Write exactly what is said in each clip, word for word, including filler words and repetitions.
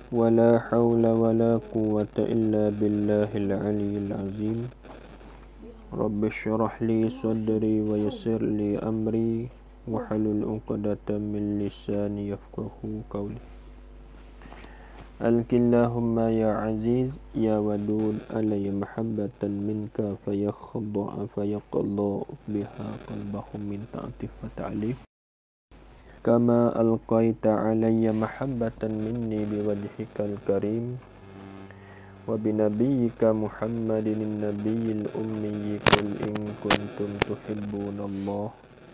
ولا حول ولا قوة إلا بالله العلي العظيم رب اشرح لي صدري ويسر لي أمري واحلل عقدة من لساني يفقهوا قولي ألك اللهم يا عزيز يا ودود علي محبة منك فيخضع فيقضى بها قلبهم من تعطف وتعليف كما ألقيت علي محبة مني بوجهك الكريم وبنبيك محمد النبي الأمي قل إن كنتم تحبون الله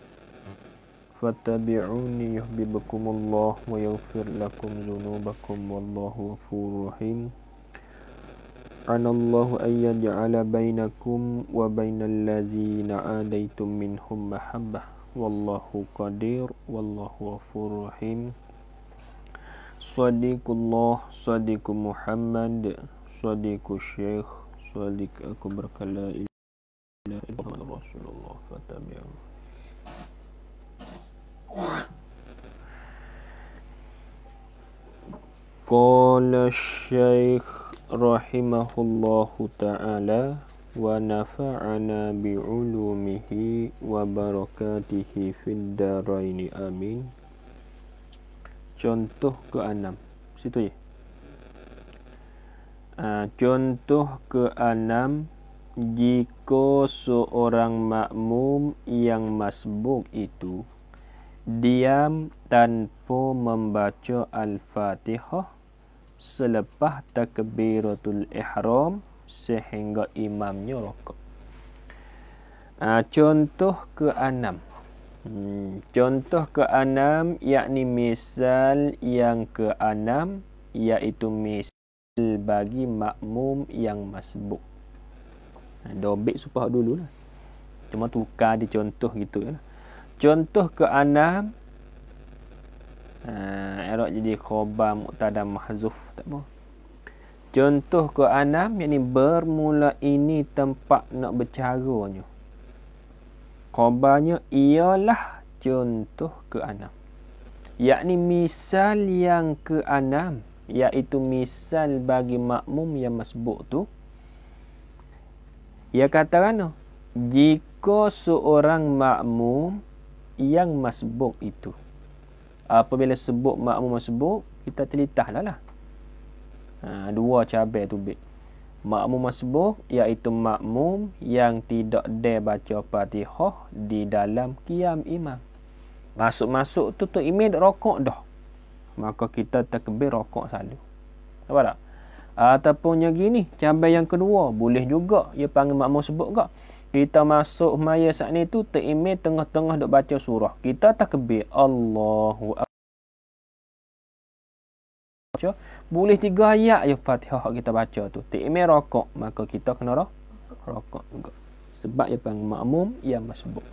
فاتبعوني يحببكم الله ويغفر لكم ذنوبكم والله غفور رحيم عن الله أن يجعل بينكم وبين الذين عاديتم منهم محبة والله قدير والله غفور رحيم صديق الله صديق محمد صديق الشيخ صديق أكبر لا إله إلا الله رسول الله فاتبعوني. Qala Syekh rahimahullahu ta'ala wa nafa'ana bi'ulumihi wa barakatihi fid daraini amin. Contoh keenam. Situ ya. Uh, contoh keenam, jika seorang makmum yang masbuk itu diam tanpa membaca Al-Fatihah selepas takbiratul ihram sehingga imamnya rakaat. Ha, contoh keenam. Hmm, contoh keenam yakni misal yang keenam iaitu misal bagi makmum yang masbuk. Ha, dobek supaya dulu lah. Cuma tukar di contoh gitu ya. Contoh keenam, ha, Arab jadi khabar mubtada mahzuf tak apa. Contoh keenam yakni bermula ini tempat nak bercaranya. Khabarnya ialah contoh keenam. Yakni misal yang keenam iaitu misal bagi makmum yang masbuk tu. Ia katakan jika seorang makmum yang masbuk itu, apabila sebut makmum masbuk, kita telitahlah lah. Ha, dua cabai tu bit. Makmum masbuk iaitu makmum yang tidak ada baca Fatihah di dalam qiyam imam. Masuk-masuk tu tu imam dah rokok dah. Maka kita takbir rokok selalu. Apa tak? Ataupun yang gini, cabai yang kedua boleh juga ia panggil makmum sebut ke. Kita masuk maya saat ni tu terimam tengah-tengah duk baca surah. Kita takbir Allahu Akbar. Boleh tiga ayat je Fatihah kita baca tu. Terimam rokok, maka kita kena roh, rokok juga. Sebab ia panggil makmum yang masbuk.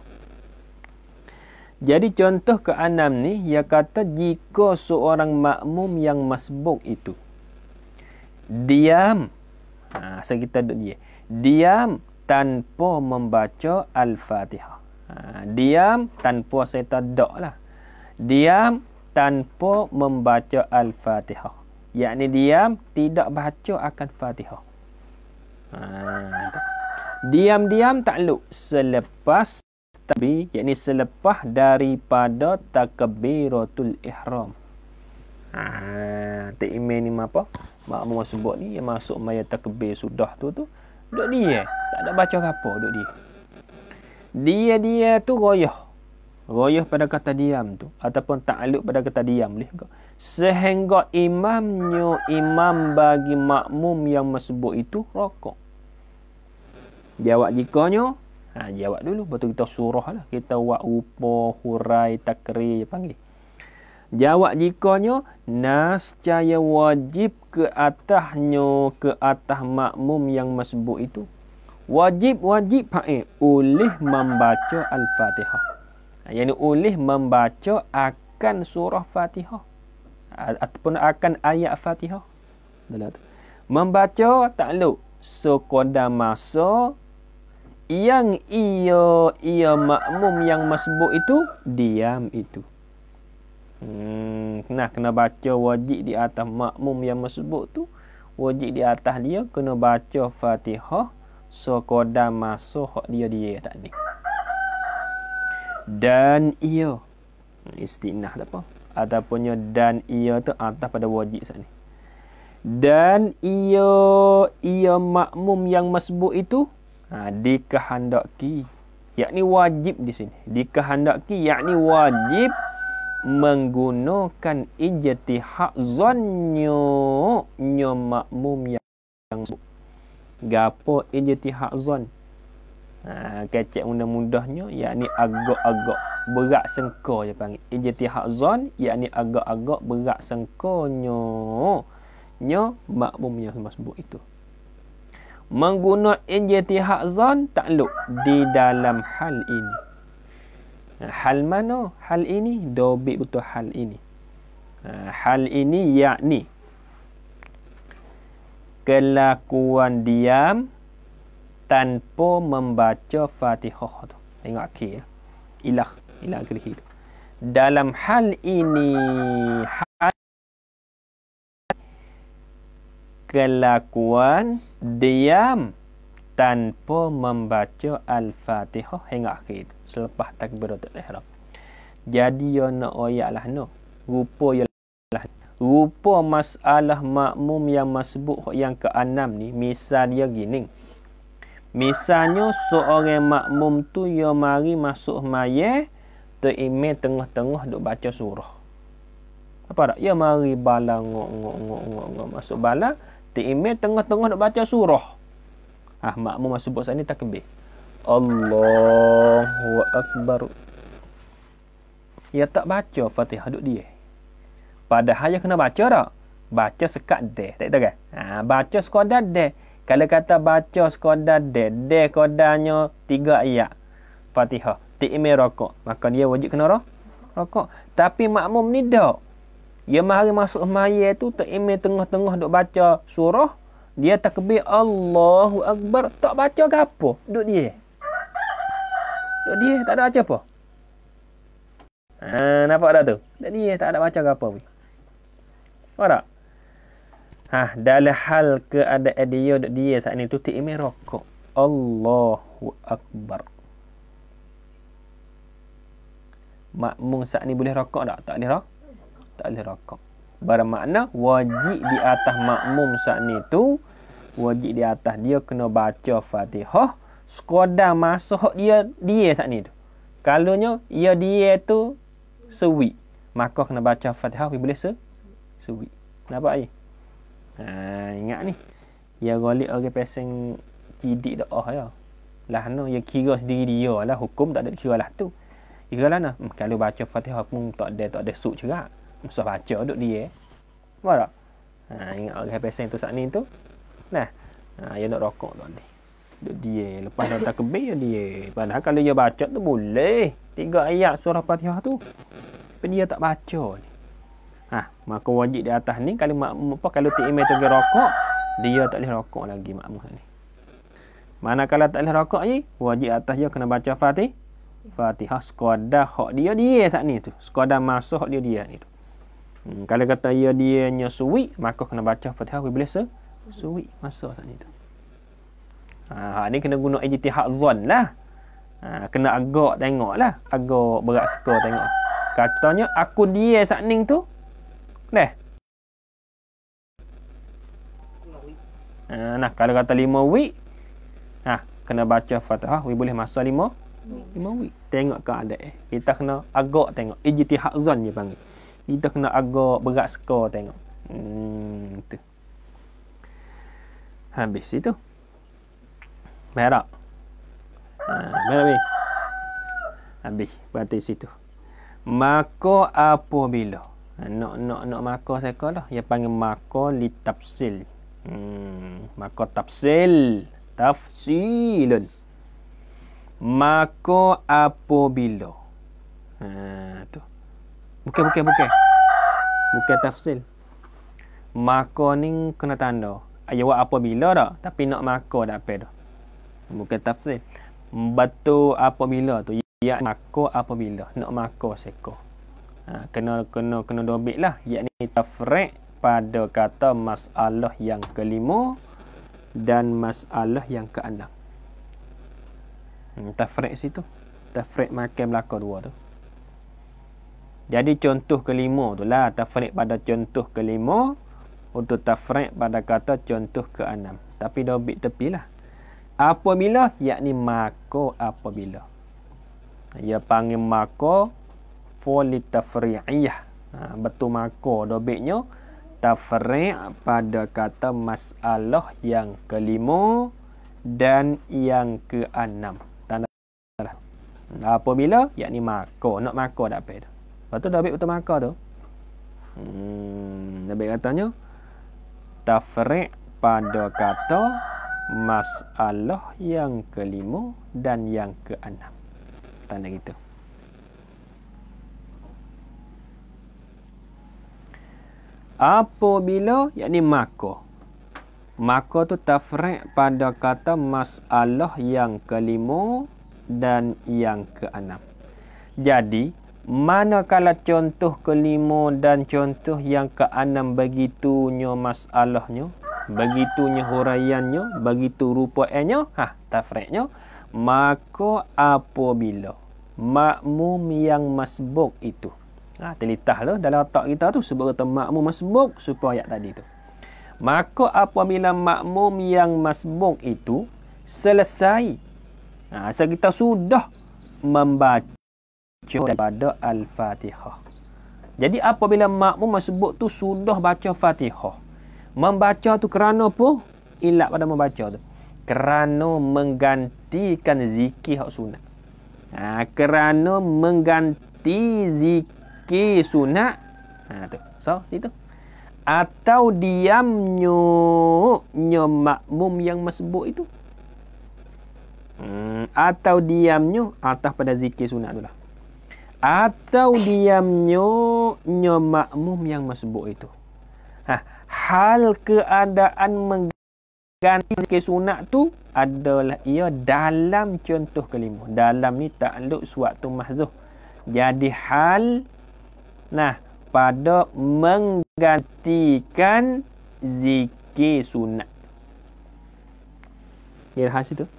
Jadi contoh keenam ni ia kata jika seorang makmum yang masbuk itu diam. Ha, so kita duduk dia. Diam tanpa membaca Al-Fatihah. Ha, diam tanpa saya tadak lah. Diam tanpa membaca Al-Fatihah. Yakni diam tidak baca akan Fatihah. Ha, diam-diam takluk selepas tabi, yakni selepas daripada takbiratul ihram. Ha, terimam ni apa? Makmum sebut ni yang masuk maya takbir sudah tu tu duduk dia, tak ada baca apa, duduk dia. Dia-dia tu royah. Royah pada kata diam tu ataupun takluk pada kata diam boleh ke? Sehingga imamnya imam bagi makmum yang masbuk itu rokok. Jawab jikanya, ha, jawab dulu betul kita surah lah. Kita buat rupa, hurai, takrir panggil. Jawab jikanya nascaya wajib ke atasnya ke atas makmum yang masbuk itu. Wajib-wajib fa'il oleh membaca Al-Fatihah. Yang oleh membaca akan surah Fatihah ataupun akan ayat Fatihah. Membaca takluk sekadar masa yang ia ia makmum yang masbuk itu diam itu. Hmm, Nah, kena baca wajib di atas makmum yang masbuk tu. Wajib di atas dia kena baca Fatihah sekodar masa hak dia dia tak ni. Dan ia istinah tak apa. Ataupun dan ia tu atas pada wajib saat ni. Dan ia ia makmum yang masbuk itu ha, dikehendaki, yakni wajib di sini. Dikehendaki yakni wajib menggunakan ijtihad zannyo nyo makmum yang masbuk. Gapo ijtihad zann? Ha, kecek mudah-mudahnya yakni agak-agak berat sengko je panggil. Ijtihad zann yakni agak-agak berat sengkonyo nya makmum yang masbuk itu. Mengguna ijtihad zann takluk di dalam hal ini. Hal mana? Hal ini dobit betul hal ini. Hal ini yakni kelakuan diam tanpa membaca Fatihah tu. Tengok akhir ya. Ilah, ilah akhir itu. Dalam hal ini hal kelakuan diam tanpa membaca Al-Fatihah hingga akhir selepas takbiratul ihram. Jadi yo nak ayatlah no. Rupa yalah rupa masalah makmum yang masbuk yang keenam ni misal dia gini. Misalnya seorang makmum tu yo mari masuk mayat terimeh tengah-tengah duk baca surah. Apa tak? Ya mari bala ngok ngok ngok ngok ngok masuk bala Ti'imeh tengah-tengah nak baca surah. Ah, makmum masuk buat sana takbir. Allahu Akbar. Ya tak baca Fatihah duk dia. Padahal ya kena baca tak? Baca sekat deh. Tak tahu kan? Ha, baca sekadar deh. Kalau kata baca sekadar deh, deh kodarnya tiga ayat Fatihah. Ti'imeh rokok. Maka dia wajib kena rokok. Tapi makmum ni tak. Dia mari masuk mayat tu takimeh tengah-tengah duk baca surah, dia takbir Allahu Akbar, tak baca ke apa? Duk dia. Duk dia tak ada baca apa? Ha, nampak tak tu? Duk dia tak ada baca ke apa? Nampak tak? Ha, dalam hal keadaan dia duk dia saat ni tu takimeh rokok. Allahu Akbar. Makmum saat ni boleh rokok tak? Tak boleh rokok. Tak boleh rokok. Bermakna wajib di atas makmum saat ni tu, wajib di atas dia kena baca Fatihah sekadar masa hak dia dia saat ni tu. Kalaunya ia dia tu sewi, maka kena baca Fatihah boleh se sewi. Nampak ni? Ha, ingat ni. Ya golek orang peseng cidik doa ya. Lah no ya kira sendiri dia lah, hukum tak ada kira lah tu. Kira lah nah, hmm, kalau baca Fatihah pun tak ada tak ada suk cerak. Masa baca duk dia. Nampak tak? Ha, ingat orang pesen tu saat ni tu. Nah. Ha, dia nak rokok tu ni. Duk dia. Lepas dah takbir dia. Padahal kalau dia baca tu boleh. Tiga ayat surah Fatihah tu. Tapi dia tak baca ni. Ha, maka wajib di atas ni kalau makmum apa kalau ti'imeh tu rokok, dia tak boleh rokok lagi makmum ni. Manakala tak boleh rokok ni, wajib atas dia kena baca Fatih. Fatihah sekadar hak dia dia saat ni tu. Sekadar masa hak dia dia ni tu. Hmm, kalau kata ia dia nya suwi, maka kena baca Fatihah boleh se suwi masa saat itu. Ha, ni kena guna ijtihad zann lah. Ha, kena agak tengoklah, agak berat suka tengok. Katanya aku dia saat ni tu. Dah. Ha, nah kalau kata lima week, ha, kena baca Fatihah boleh masa lima lima week. Tengok keadaan. Kita kena agak tengok ijtihad zann je panggil. Kita kena agak berat skor tengok. Hmm, tu. Habis itu. Merah. Ha, merah ni. Habis berarti situ. Maka apabila ha, nak nak nak maka seka dah. Dia panggil maka li tafsil. Hmm, maka tafsil, tafsilun. Maka apabila. Ha, tu. Bukan, bukan, bukan. Bukan tafsil. Maka ni kena tanda. Jawab apabila tak? Tapi nak maka tak apa dah. Bukan tafsil. Betul apabila tu. Ya maka apabila. Nak maka seko. Ha, kena kena kena dobit lah, yakni tafriq pada kata masalah yang kelima dan masalah yang keenam. Hmm, tafriq situ. Tafriq makan belaka dua tu. Jadi contoh kelima tu lah tafriq pada contoh kelima, untuk tafriq pada kata contoh keenam. Tapi dobit tepilah. Apabila, yakni maka apabila. Ia panggil maka foli tafri'iyah. Ha, betul maka dobitnya tafri' pada kata masalah yang kelima dan yang keenam. Tanda lah. Apabila, yakni maka. Nak maka tak apa tu. Lepas tu dobit betul maka tu. Hmm, dobit katanya tafri' pada kata masalah yang kelima dan yang keenam. Tanda gitu. Apabila, yakni maka. Maka tu tafri' pada kata masalah yang kelima dan yang keenam. Jadi, manakala contoh kelima dan contoh yang keenam begitunya masalahnya, begitunya huraiannya, begitu rupaannya, ha, tafri'nya, maka apabila makmum yang masbuk itu, ha, terlitah tu dalam otak kita tu sebut kata makmum masbuk supaya ayat tadi tu. Maka apabila makmum yang masbuk itu selesai, ha, asal kita sudah membaca daripada Al-Fatihah. Jadi apabila makmum masbuk tu sudah baca Fatihah, membaca tu kerana apa? Ilat pada membaca tu, kerana menggantikan zikir hak sunat. Ha, kerana mengganti zikir sunat. Ha tu. So, itu. Atau diamnya nya makmum yang masbuk itu. Hmm, atau diamnya atas pada zikir sunat tu lah. Atau diamnya nya makmum yang masbuk itu. Ha, hal keadaan mengganti zikir sunat tu adalah ia dalam contoh kelima. Dalam ni takluk suatu mahzuh. Jadi hal nah pada menggantikan zikir sunat. Ya hal situ.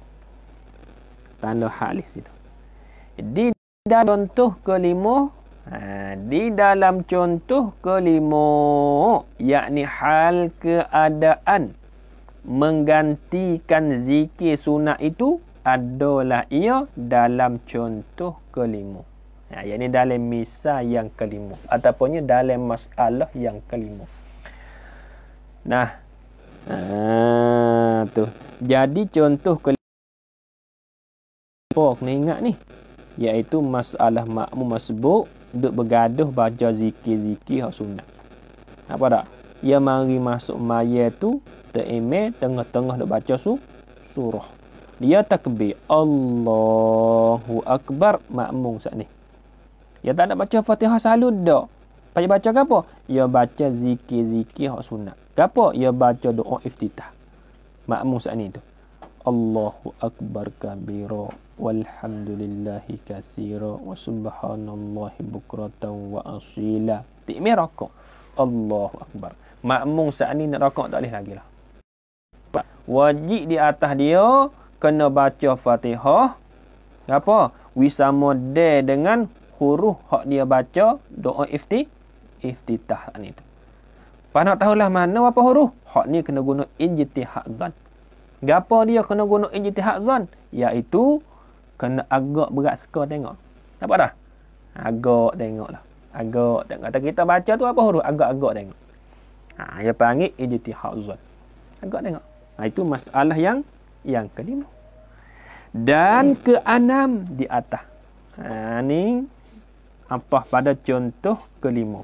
Tanda hal situ. Di dalam contoh kelima, ha, di dalam contoh kelima, yakni hal keadaan menggantikan zikir sunat itu adalah ia dalam contoh kelima. Ha, yakni dalam misal yang kelima ataupun dalam masalah yang kelima. Nah, ha, tu. Jadi contoh kelima kena ingat ni, iaitu masalah makmum masbuk duk bergaduh baca zikir-zikir hak sunat. Apa tak? Ia mari masuk maya tu terimeh tengah-tengah duk baca su surah. Dia takbir Allahu Akbar makmum saat ni. Dia tak nak baca Fatihah selalu dak. Payah baca ke apa? Dia baca zikir-zikir hak sunat. Ke apa? Dia baca doa iftitah. Makmum saat ni tu. Allahu Akbar kabira walhamdulillahi katsira wa subhanallahi bukratan wa asila. Tikmir rakaat. Allahu Akbar. Makmum saat ni nak rakaat tak boleh lagi lah. Wajib di atas dia kena baca Fatihah. Apa? Wisama de dengan huruf hak dia baca doa ifti iftitah ni tu. Pak nak tahulah mana apa huruf? Hak ni kena guna ijtihad zan. Gapo dia kena guna ijtihad zan? Iaitu kena agak berat suka tengok. Nampak dah? Agak tengoklah. Agak tengok. Kata kita baca tu apa huruf? Agak-agak tengok. Ha, dia panggil ijtihad zan. Agak tengok. Ha, itu masalah yang yang kelima. Dan keenam di atas. Ha, ni apa pada contoh kelima.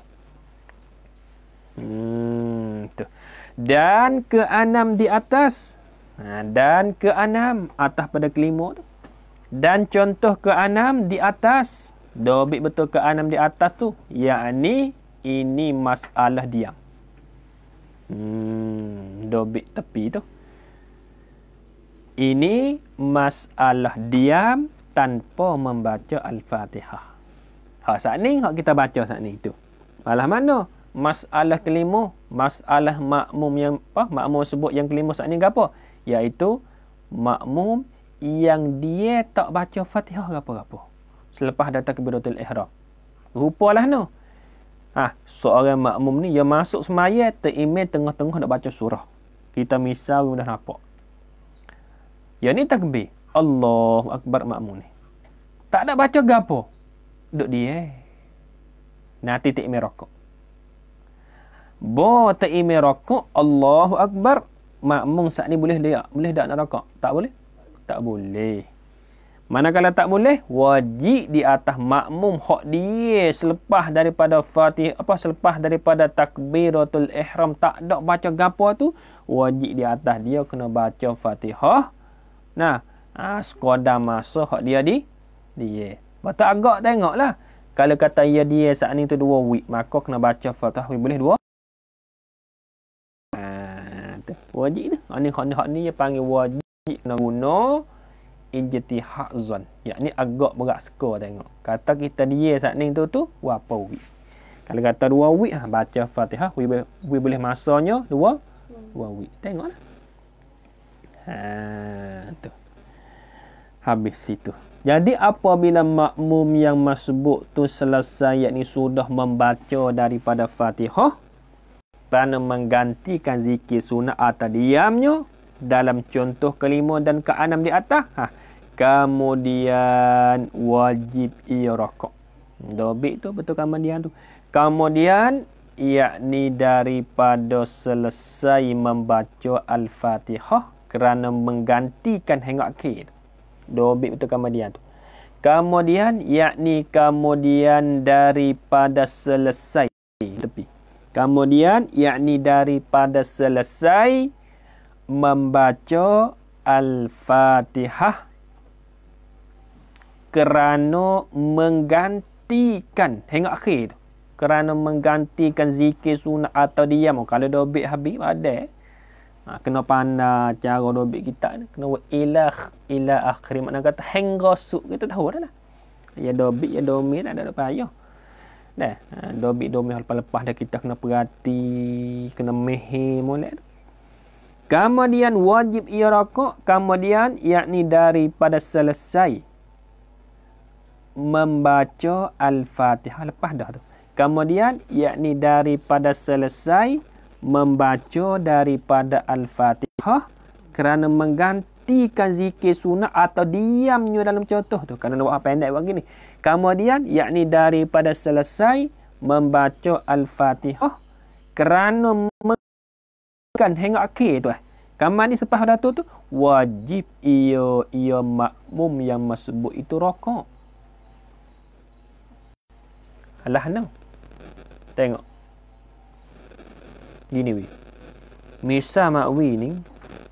Hmm, tu. Dan keenam di atas. Ha, dan keenam atas pada kelima tu. Dan contoh keenam di atas. Dobit betul keenam di atas tu. Yakni ini masalah diam. Hmm, dobit tepi tu. Ini masalah diam tanpa membaca Al-Fatihah. Ha saat ni hak kita baca saat ni tu. Malah mana? Masalah kelima, masalah makmum yang apa? Makmum sebut yang kelima saat ni gapo? Iaitu makmum yang dia tak baca Fatihah gapo-gapo selepas datang takbiratul ihram. Rupalah no. Ah, ha, seorang makmum ni yang masuk semaya terimej tengah-tengah nak baca surah. Kita misal dah nampak. Yang ni takbir. Allahu akbar makmum ni. Tak ada baca gapo. Duk dia. Nanti terimej rokok. Bo terimej rokok, Allahu akbar, makmum saat ni boleh dia, boleh tak nak rokok? Tak boleh? Tak boleh. Manakala tak boleh, wajib di atas makmum hak dia selepas daripada Fatihah, apa selepas daripada takbiratul ihram tak ada baca gapo tu, wajib di atas dia kena baca Fatihah. Nah, ah sekadar masa hak dia di dia. Betul agak tengoklah. Kalau kata ya dia saat ni tu dua week, maka kena baca Fatihah boleh dua. Ah, tu. Wajib tu. Hak ni hak ni hak ni dia panggil wajib kena guna ijtihad zon, yakni agak berat skor tengok. Kata kita dia saat ni tu tu berapa week. Kalau kata dua week ha, baca Fatihah we, we boleh masanya dua dua week. Tengoklah. Ha tu. Habis situ. Jadi apabila makmum yang masbuk tu selesai yakni sudah membaca daripada Fatihah kerana menggantikan zikir sunat atau diamnya dalam contoh kelima dan keenam di atas, ha, kemudian wajib ia rokok. Dobik tu betul kemudian tu. Kemudian yakni daripada selesai membaca Al-Fatihah kerana menggantikan hingga akhir. Dobik betul kemudian tu. Kemudian yakni kemudian daripada selesai tepi. Kemudian yakni daripada selesai membaca Al-Fatihah kerana menggantikan hingga akhir, kerana menggantikan zikir sunat atau diam. Kalau dobik habis ada ha, kena pandai cara dobik kita ni, kena ilah ila akhir, makna kata hingga suk kita tahu dah lah. Ya dobik ya domir tak ada payah dah. Ha, dobik domir lepas-lepas dah kita kena perhati, kena mehir molek. Kemudian wajib ia rokok, kemudian yakni daripada selesai membaca Al-Fatihah lepas dah tu. Kemudian yakni daripada selesai membaca daripada Al-Fatihah kerana menggantikan zikir sunat atau diamnya dalam contoh tu. Kerana buat pendek buat gini. Kemudian yakni daripada selesai membaca Al-Fatihah kerana kan hingga akhir tu eh. Kaman ni selepas dah tu tu wajib ia ia makmum yang masbuk itu rokok. Alah no. Tengok. Gini wi. Misal makwi ni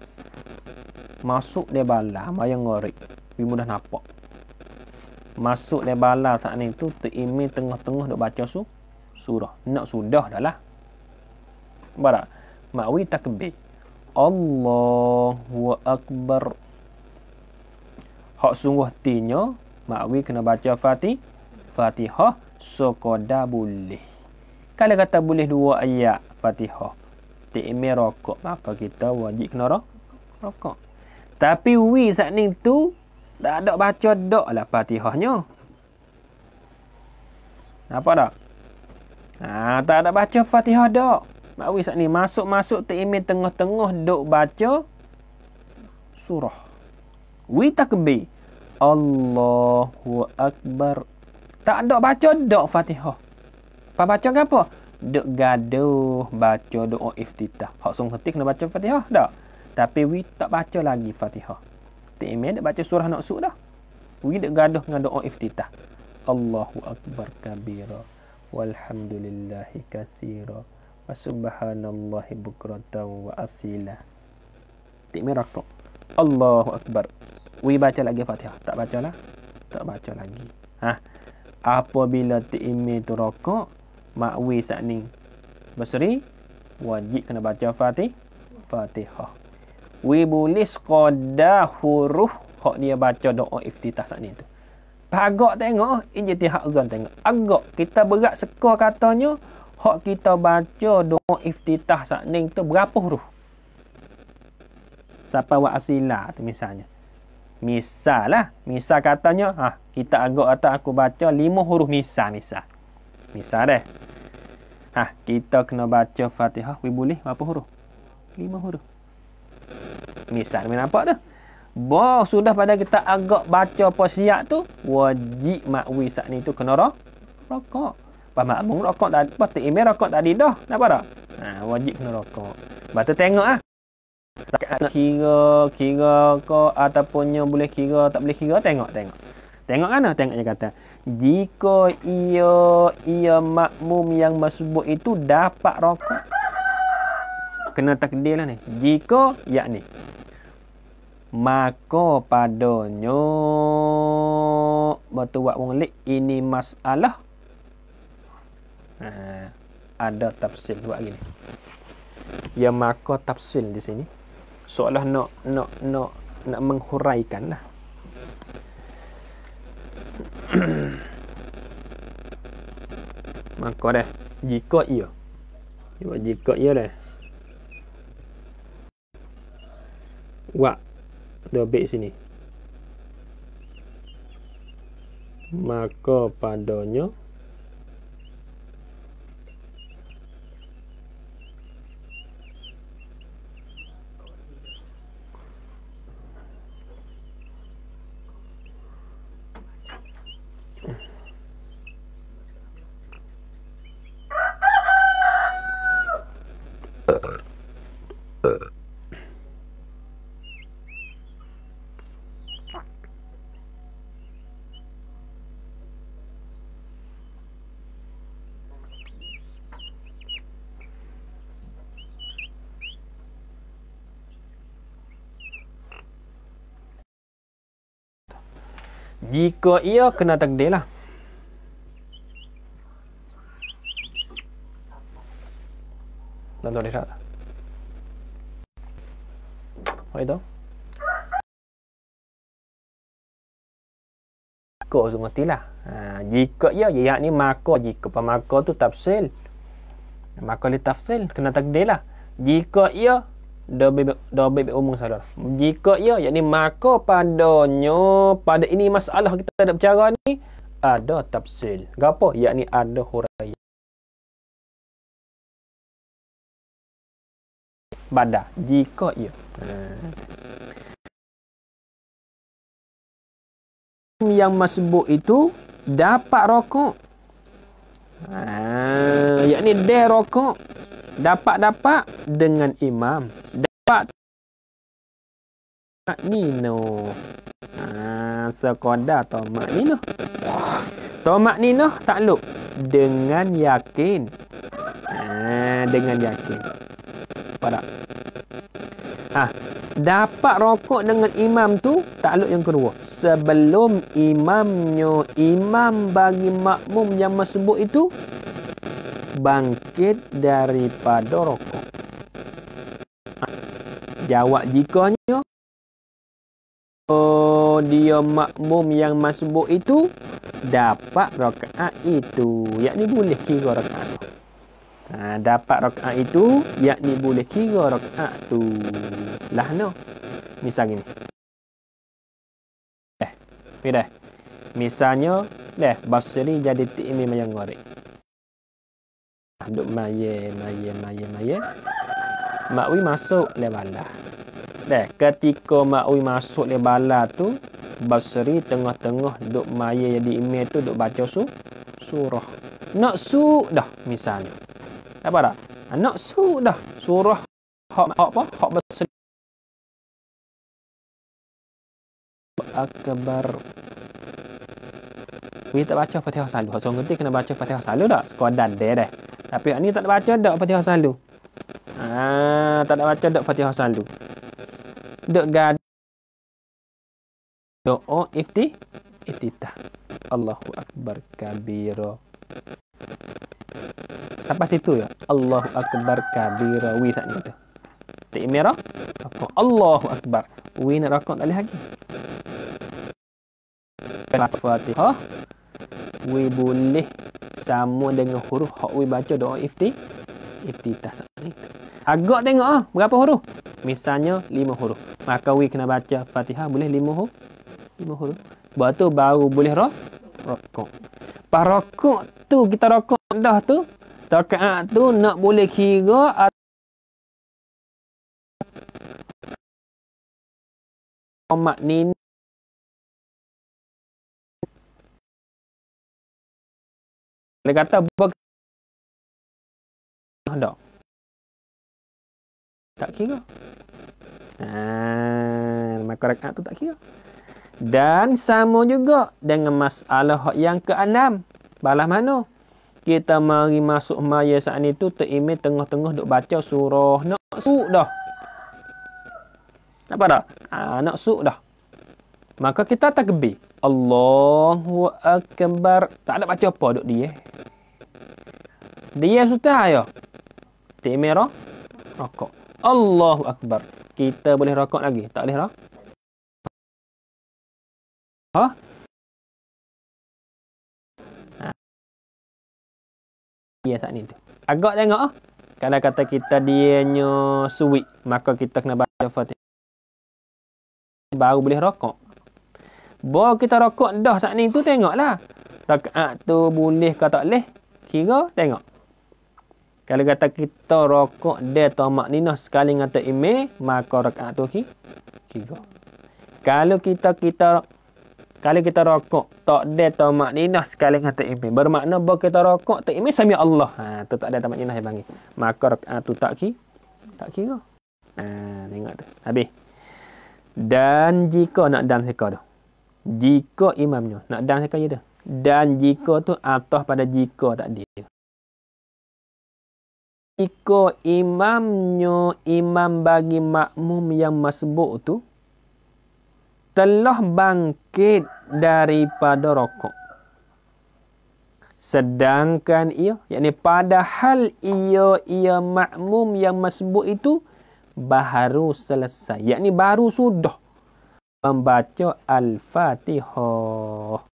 masuk dia bala mayang ngorek. Wi mudah nampak. Masuk dia bala saat ni tu terimej tengah-tengah duk baca su surah. Nak sudah dah lah. Barak. Makwi takbir. Allahu akbar. Hak sungguh tinya makwi kena baca Fatih, Fatihah sekadar boleh. Kalau kata boleh dua ayat Fatihah, terimej rokok, maka kita wajib kena rokok. Tapi wi saat ni tu tak ada baca dak lah Fatihahnya. Nampak tak? Ha, tak ada baca Fatihah dak. Makwi saat ni masuk-masuk terimej tengah-tengah duk baca surah. Wi takbir. Allahu akbar. Tak ada baca dak Fatihah. Apa baca ke apa? Duk gaduh baca doa iftitah. Hak sung ketik kena baca Fatihah dak. Tapi wi tak baca lagi Fatihah. Terimej dak baca surah nak suk dah. Wi duk gaduh dengan doa iftitah. Allahu akbar kabira walhamdulillahi katsira. Subhanallahi bukratan wa asila. Terimej rokok. Allahu akbar. Wi baca lagi Fatihah. Tak baca lah. Tak baca lagi. Ha. Apabila terimej tu rokok, makwi saat ni berseri wajib kena baca Fatih, Fatihah. Wi boleh sekadar huruf hak dia baca doa iftitah saat ni tu. Pas agak tengok, ijtihad zon tengok. Agak kita berat sekor katanya, hak kita baca doa iftitah saat ni tu berapa huruf? Siapa wa asila tu misalnya. Misal lah, misal katanya, ha, kita agak atas aku baca lima huruf misal, misal. Misal deh. Ha, kita kena baca Fatihah, we boleh berapa huruf? Lima huruf. Misal, mana nampak tu? Bah, sudah pada kita agak baca posiak tu, wajib makwi saat ni tu kena rokok. Pas makmum rokok tadi, pas tu email rokok tadi dah. Nampak tak? Ha, wajib kena rokok. Lepas tu tengok ah. Nak kira, kira ko ataupun boleh kira, tak boleh kira, tengok, tengok. Tengok mana? Tengok dia kata, jika ia ia makmum yang masbuk itu dapat rokok. Kena takdir lah ni. Jika, yakni maka padanya batu buat wong lik ini masalah. Ha, ada tafsir buat gini. Ya maka tafsir di sini seolah nak nak nak nak menghuraikan lah. Maka dah jika ia jika ia dah wa dobek sini, maka padanya jika ia kena takdir lah. Tuan-tuan lihat. Apa itu? Jika tu ngertilah. Ha, jika ia, ya ni maka, jika pa maka tu tafsil. Maka li tafsil kena takdir lah. Jika ia dah dah bebek umum salah. Jika ia, yakni maka padanya pada ini masalah kita ada bercara ni ada tafsil. Gapo? Yakni ada huraian. Bada jika ia. Ha. Yang masbuk itu dapat rokok. Ha, yakni dia rokok dapat-dapat dengan imam. Dapat maknino. Ha, sekoda atau maknino. To maknino takluk dengan yakin. Ha, dengan yakin. Pada. Ha, dapat rokok dengan imam tu takluk yang kedua. Sebelum imamnya, imam bagi makmum yang masbuk itu bangkit daripada rokok. Ha, jawab jikanya oh, dia makmum yang masbuk itu dapat rakaat itu, yakni boleh kira rakaat. Ha, dapat rakaat itu, yakni boleh kira rakaat tu. Lah no. Misal gini. Eh, dah. Misalnya, dah Basri jadi imam yang goreng. Duk maye, maye, maye, maye. Makwi masuk le bala. Dah, ketika makwi masuk le bala tu, Basri tengah-tengah duk maye jadi imam tu duk baca su surah. Nak su dah misalnya. Apa dah? Nak su dah surah hak apa? Hak Basri akbar. We tak baca Fatihah selalu. Hak ngerti kena baca Fatihah selalu tak? Sekadar dia dah. Tapi ni tak baca dak Fatihah selalu. Ah, tak ada baca dak Fatihah selalu. Dak gad doa ifti iftitah. Allahu akbar kabira. Sampai situ ya. Allahu akbar kabira. Wi tak ni tu. Tak merah. Allahu akbar. Wi nak rakaat tak lagi. Fatihah, we boleh sama dengan huruf hak we baca doa ifti iftitah itu. Agak tengok ah berapa huruf? Misalnya lima huruf. Maka we kena baca Fatihah boleh lima huruf. lima huruf. Lepas tu baru boleh ro rokok. Pas rokok tu kita rokok dah tu. Rakaat tu nak boleh kira mak ni dia kata ber tak tak kira. Ha, maka rakaat tu tak kira. Dan sama juga dengan masalah yang keenam. Balas mana? Kita mari masuk maya saat ni tu terimej tengah-tengah duk baca surah nak suk dah. Nampak tak? Ha, nak suk dah. Maka kita takbir. Allahu Akbar. Tak ada baca apa duk dia. Dia sudah ya. Terimej ro rokok. Allahu Akbar. Kita boleh rokok lagi? Tak boleh ro? Ha? Ha. Dia saat ni tu. Agak tengok ah. Kalau kata kita dianya sweet, maka kita kena baca Fatihah. Baru boleh rokok. Baru kita rokok dah saat ni tu tengoklah. Rakaat tu boleh ke tak boleh? Kira tengok. Kalau kata kita rokok dia tamak ninah sekali ngata imej, maka rakaat tu kira. Kalau kita kita kalau kita rokok tak ada tamak ninah sekali ngata imej, bermakna bahawa kita rokok tak imej sami Allah. Ha, tu tak ada tamak ninah yang panggil. Maka rakaat tu tak ki tak kira. Ha, tengok tu. Habis. Dan jika nak dan seka tu. Jika imamnya nak dan seka je tu. Dan jika tu atas pada jika tadi. Jika imamnya imam bagi makmum yang masbuk tu telah bangkit daripada rokok. Sedangkan ia, yakni padahal ia ia makmum yang masbuk itu baru selesai, yakni baru sudah membaca Al-Fatihah.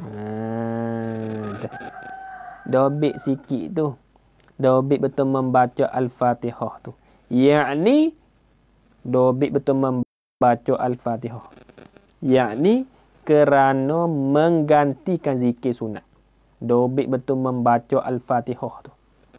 Ha, dobik sikit tu. Dobik betul membaca Al-Fatihah tu. Yakni dobik betul membaca Al-Fatihah. Yakni kerana menggantikan zikir sunat. Dobik betul membaca Al-Fatihah tu.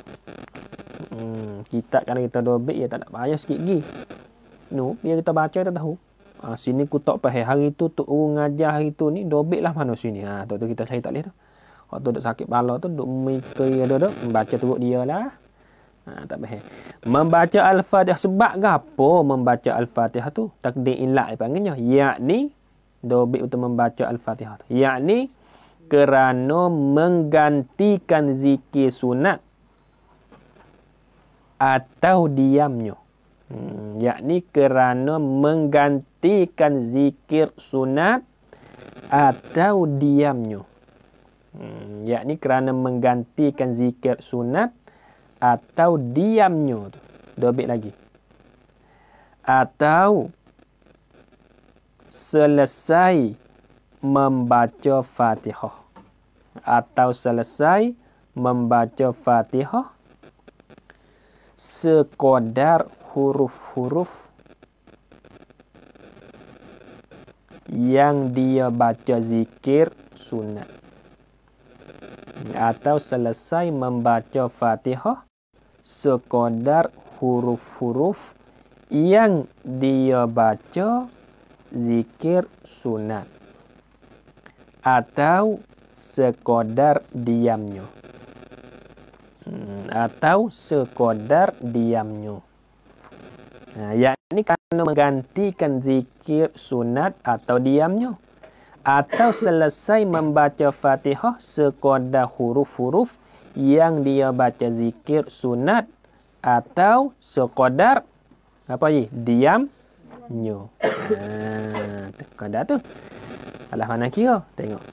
Hmm, kita kalau kita dobik ya tak nak payah sikit lagi. No, biar kita baca kita tahu. Ha, sini ku tak pahal hari tu tu ngajar hari tu ni dobik lah mana sini. Ha, tu tu kita cari tak boleh tu. Waktu duk sakit kepala tu duk mikir ada tu membaca turut dia lah. Ha, tak pahal. Membaca Al-Fatihah sebab gapo membaca Al-Fatihah tu? Takdir ilat panggilnya. Yakni dobik untuk membaca Al-Fatihah tu. Yakni kerana menggantikan zikir sunat atau diamnya. Hmm, yakni kerana menggantikan zikir sunat atau diamnya. Hmm, yakni kerana menggantikan zikir sunat atau diamnya tu. Dobik lagi. Atau selesai membaca Fatihah. Atau selesai membaca Fatihah sekadar huruf-huruf yang dia baca zikir sunat. Atau selesai membaca Fatihah sekadar huruf-huruf yang dia baca zikir sunat. Atau sekadar diamnya. Hmm, atau sekadar diamnya. Nah, yakni kerana menggantikan zikir sunat atau diamnya. Atau selesai membaca Fatihah sekadar huruf-huruf yang dia baca zikir sunat atau sekadar apa ni? Diamnya. Ha, sekadar tu. Alah mana kira? Tengok.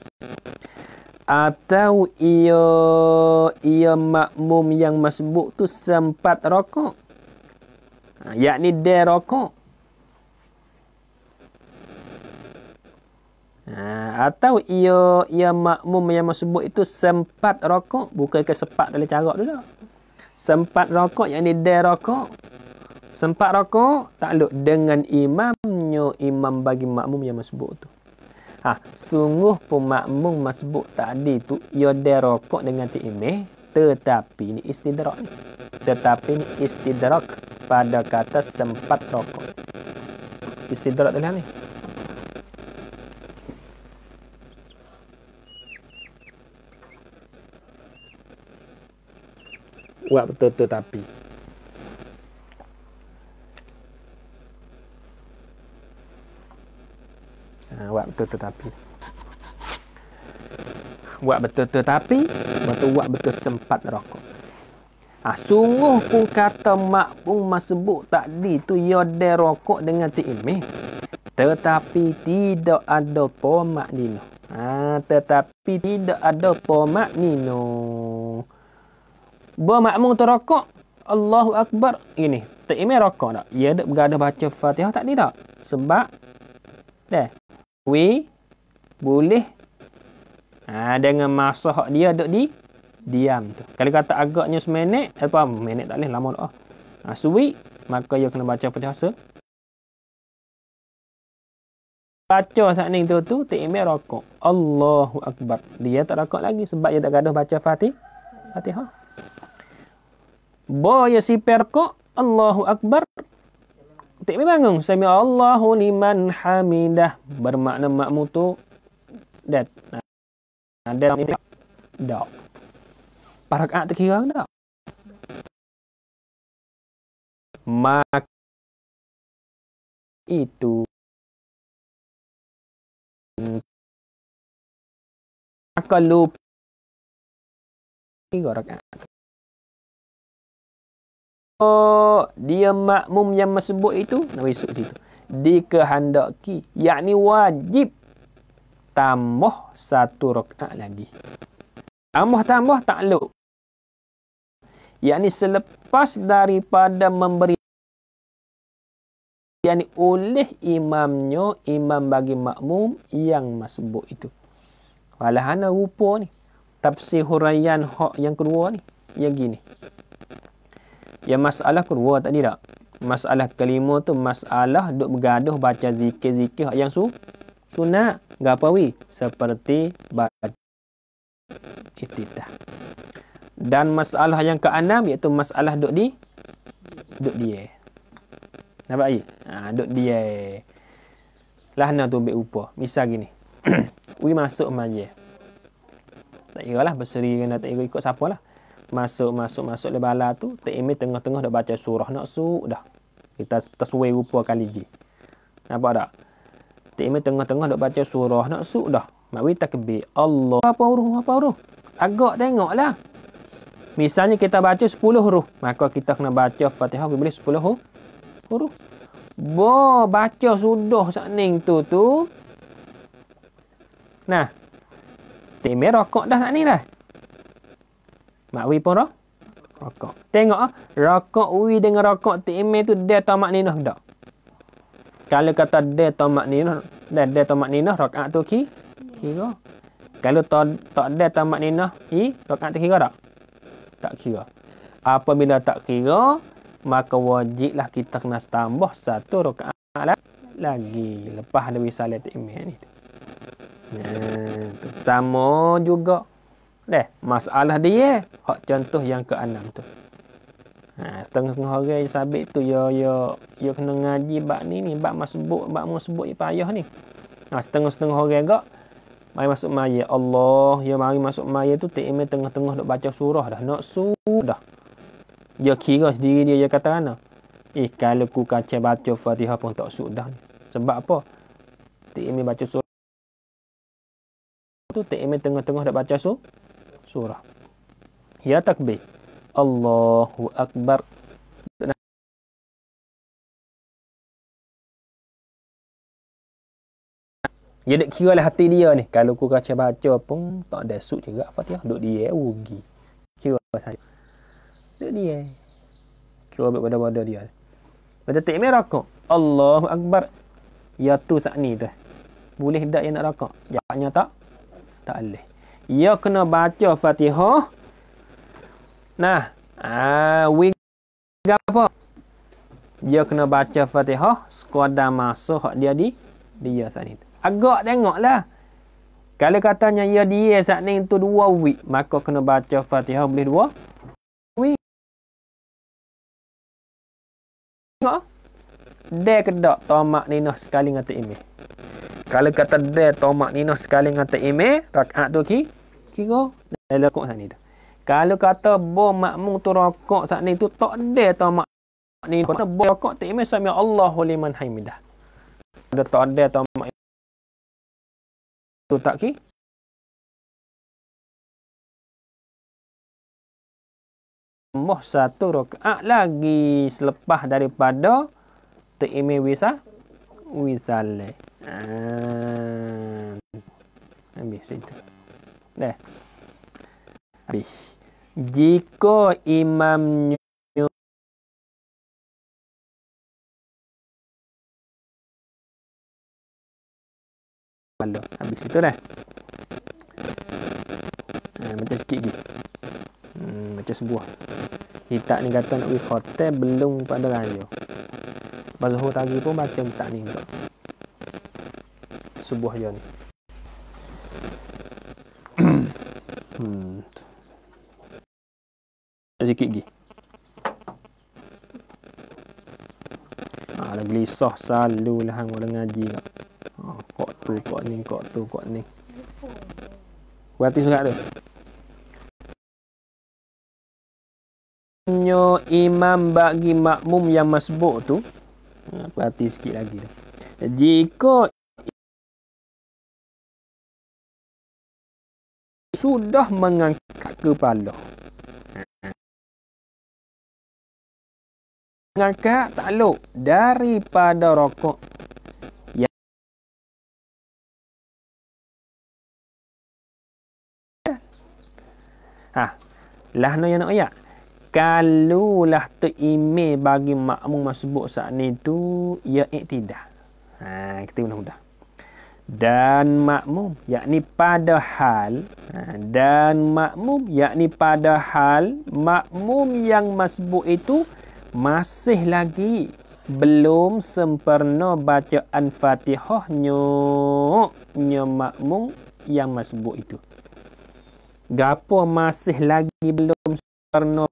Atau ia ia makmum yang masbuk tu sempat rokok. Ha, yakni dia rokok. Ha, atau ia ia makmum yang masbuk itu sempat rokok, bukan ke sepat dalam cara tu dah. Sempat rokok yang ni dia rokok. Sempat rokok takluk dengan imamnya, imam bagi makmum yang masbuk tu. Ha, sungguh pun makmum masbuk tadi tu ia dia rokok dengan ti'imeh, tetapi ni istidrak ni. Tetapi ni istidrak pada kata sempat rokok. Istidrak dalam ni. Buat betul-betul tapi. Ha, buat betul-betul tapi. Buat betul-betul tapi, betul buat betul sempat rokok. Ha, sungguh pun kata makmum masbuk tadi tu ia ada rokok dengan ti'imeh. Tetapi tidak ada tomak nino. Ha, tetapi tidak ada tomak nino. Bermakmum tu rokok, Allahu Akbar. Ini, ti'imeh rokok tak? Ia ada bergadah baca Fatihah tak ni tak? Sebab, dah, we boleh ha, dengan masa hak dia duduk di diam tu. Kalau kata agaknya seminit, apa minit tak boleh lama dah. Ha, suwi, maka dia kena baca Fatihah se. Baca saat ni tu tu, ti'imeh rokok. Allahu Akbar. Dia tak rokok lagi sebab dia tak gaduh baca Fatih. Fatihah. Bo ya si perkok, Allahu Akbar. Ti'imeh bangun. Sami Allahu liman hamidah. Bermakna makmum tu dat. Ada ni dak. Rakaat terkira tak? Maka itu maka lupa tiga rakaat. Oh, dia makmum yang masbuk itu, nak masuk situ. Dikehendaki, yakni wajib tambah satu rakaat lagi. Tambah-tambah takluk. Yakni selepas daripada memberi, yakni oleh imamnya, imam bagi makmum yang masbuk itu. Walahana rupa ni. Tafsir huraian hak yang kedua ni. Yang gini. Ya masalah kedua tadi tak? Masalah kelima tu masalah duk bergaduh baca zikir-zikir yang su sunat. Gapawi? Seperti baca iftitah. Dan masalah yang keenam iaitu masalah duk di duk dia. Nampak ai? Ha, duk dia. Lah nak tu ambil rupa. Misal gini. Wi masuk majlis. Tak kiralah berseri kena tak kira ikut siapalah. Masuk masuk masuk le bala tu, ti'imeh tengah-tengah dah baca surah nak su dah. Kita taswir rupa kali je. Nampak tak? Ti'imeh tengah-tengah dah baca surah nak su dah. Makwi takbir. Allah. Apa huruf? Apa huruf? Agak tengoklah. Misalnya kita baca sepuluh huruf, maka kita kena baca Fatihah boleh sepuluh huruf. Bo baca sudah sakning tu tu. Nah. Ti'imeh rokok dah sakning dah. Makwi pun roh? Rokok. Tengok ah, rokok wi dengan rokok ti'imeh tu dia tamak ninah dak. Kalau kata dia tamak ninah, dia dia tamak ninah rakaat tu ki kira. Kalau tak tak dia tamak ninah, i rakaat tu kira tak? Tak kira. Apabila tak kira, maka wajiblah kita kena tambah satu rakaat lagi lepas dari salat ti'imeh ni. Nah, sama juga. Deh, masalah dia, hak contoh yang keenam tu. Ha, setengah-setengah orang sabit tu ya ya ya kena ngaji bab ni ni, bab masbuk, bab masbuk ya payah ni. Ha, setengah-setengah orang gak mari masuk maya. Allah, ya mari masuk maya tu ti'imeh tengah-tengah duk baca surah dah, nak sudah. Dia kira sendiri dia dia kata ana. Eh, kalau ku kaca baca Fatihah pun tak sudah ni. Sebab apa? Ti'imeh baca surah tu ti'imeh tengah-tengah dak baca surah. Surah. Ya takbir. Allahu Akbar. Ya dak kira lah hati dia ni. Kalau ku kaca baca pun tak ada sud juga Fatihah. Duk dia rugi. Kira saja. Duk dia. Kira pada-pada dia. Baca ti'imeh rakaat. Allahu Akbar. Ya tu sak ni tu. Boleh tak yang nak rokok? Jawabnya tak. Tak boleh. Ia kena baca Fatihah. Nah, ah, wig apa? Dia kena baca Fatihah sekadar masa hak dia di dia saat ni. Agak tengoklah. Kalau katanya ia dia saat ni tu dua week, maka kena baca Fatihah boleh dua week. Tengok. Dia kedak tomak ninah sekali ngata email. Kalau kata dia tomak ninah sekali ngata email, rakaat tu ki kira dalam rokok saat ni tu. Kalau kata bom makmum tu rokok saat ni tu tak dia tomak ni kena bom rokok tak email sami Allahu liman hamidah. Ada tak ada tomak tu tak ki moh satu rakaat lagi selepas daripada ta'imi wisa wisale. Ah. Habis itu. Dah. Habis. Jika imamnya habis itu dah. Ha, macam sikit lagi. Hmm, macam sebuah. Kita ni kata nak pergi hotel belum pada raya. Zuhur tadi pun baca tak ni enggak. Sebuah je ni. hmm. Sikit lagi. Ha, dah gelisah selalu lah hang orang ngaji kak. Ha, kok tu, kok ni, kok tu, kok ni. Berarti surat tu. Nyo imam bagi makmum yang masbuk tu. Ha, perhati sikit lagi tu. Jika sudah mengangkat kepala. Mengangkat takluk daripada rokok. Ha, lah no yang nak ayat. Kalau lah terime bagi makmum masbuk saat ni tu ia iktidah. Ha, kita mudah-mudah. Dan makmum yakni pada hal ha, dan makmum yakni pada hal makmum yang masbuk itu masih lagi belum sempurna bacaan Fatihahnya nya makmum yang masbuk itu. Gapo masih lagi belum sempurna.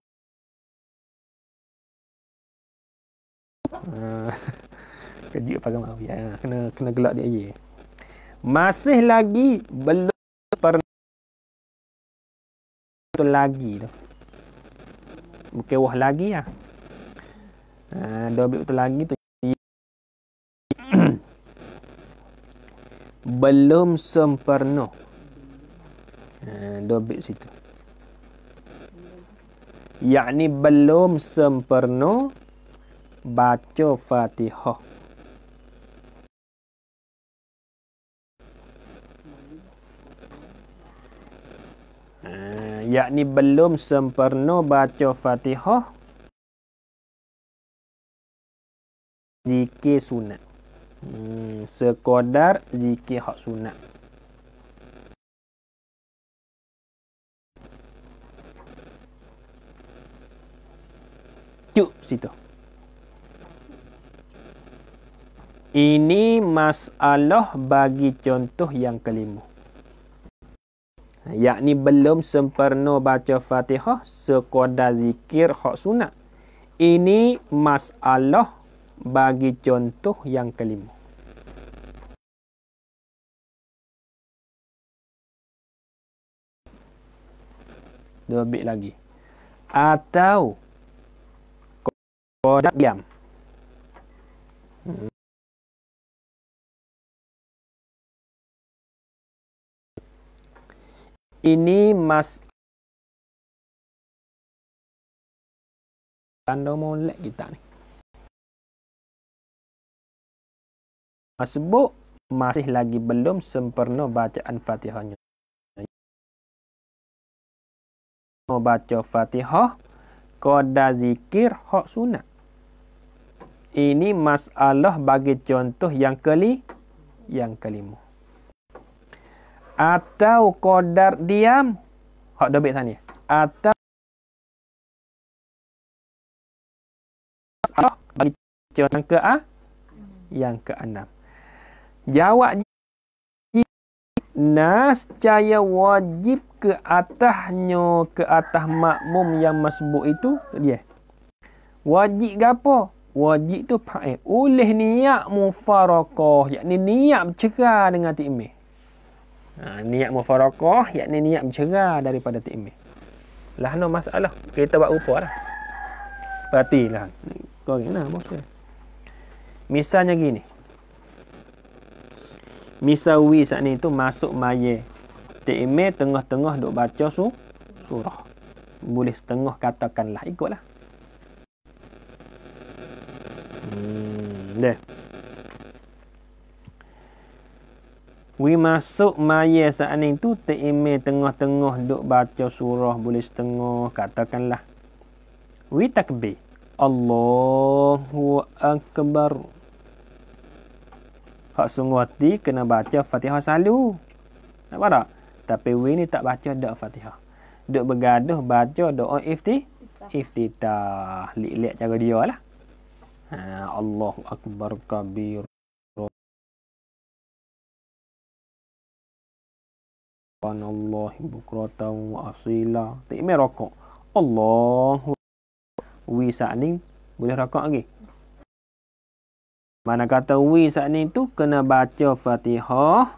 Ha, kejut pakai maaf ya. Kena kena gelak dia je. Masih lagi belum sempurna lagi tu. Bukan wah lagi ya. Ha, dua betul lagi tu. Belum sempurna. Ha, dua bit situ. Yakni belum sempurna baca Fatihah. Ha, yakni belum sempurna baca Fatihah zikir sunat. Hmm, sekadar zikir hak sunat. Cuk situ. Ini masalah bagi contoh yang kelima. Yakni belum sempurna baca Fatihah sekadar zikir hak sunat. Ini masalah bagi contoh yang kelima. Dua bit lagi. Atau kodak diam. Hmm. Ini mas tanda molek kita ni. Masbuk masih lagi belum sempurna bacaan Fatihahnya. Mau baca Fatihah qada zikir hak sunat. Ini masalah bagi contoh yang keli yang kelima. atau qadar diam. Hak dobit sana. Atau bagi yang ke A, yang keenam. Jawab nascaya wajib ke atasnya, ke atas makmum yang masbuk itu dia. Wajib gapo? Wajib tu fa'il. Oleh niat mufarakah, yakni niat bercerai dengan tikmih. Ha, niat mufarakah, yakni niat bercerai daripada tikmih. Lah no masalah. Kita buat rupa lah. Perhatilah. Kau ingat bos dia. Misalnya gini. Misal wi saat ni tu masuk maya. Tikmih tengah-tengah duk baca su surah. Boleh setengah katakanlah, ikutlah. Hmm, dah. Wi masuk maya saat ni tu tikmih tengah-tengah duk baca surah, boleh setengah katakanlah. Wi takbir. Allahu akbar. Hak sungguh hati kena baca Fatihah selalu. Nampak tak? Tapi wi ni tak baca doa Fatihah. Duk bergaduh baca doa ifti iftitah. Lik-lik cara dia lah. Ha, Allahu akbar kabir. Subhanallahi bukratan wa asila. Tikmih rokok. Allahu wi saat ni boleh rokok lagi. Mana kata wi saat ni tu kena baca Fatihah.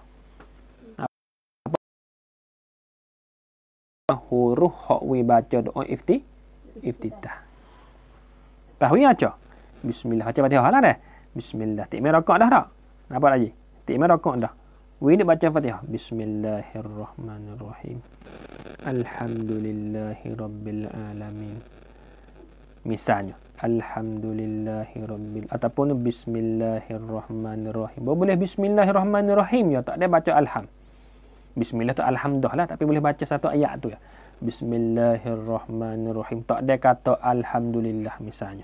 Huruf hak wi baca doa ifti iftitah. Tahu ya aja. Bismillah baca Fatihah lah dah. Bismillah. Tikmih rokok dah tak? Nampak lagi? Tikmih rokok dah. Wi ni baca Fatihah. Bismillahirrahmanirrahim. Alhamdulillahirabbil alamin. Misalnya Alhamdulillahirabbil ataupun Bismillahirrahmanirrahim. Boleh Bismillahirrahmanirrahim ya, tak ada baca alham. Bismillah tu alhamdulillah lah, tapi boleh baca satu ayat tu ya. Bismillahirrahmanirrahim. Tak ada kata alhamdulillah misalnya.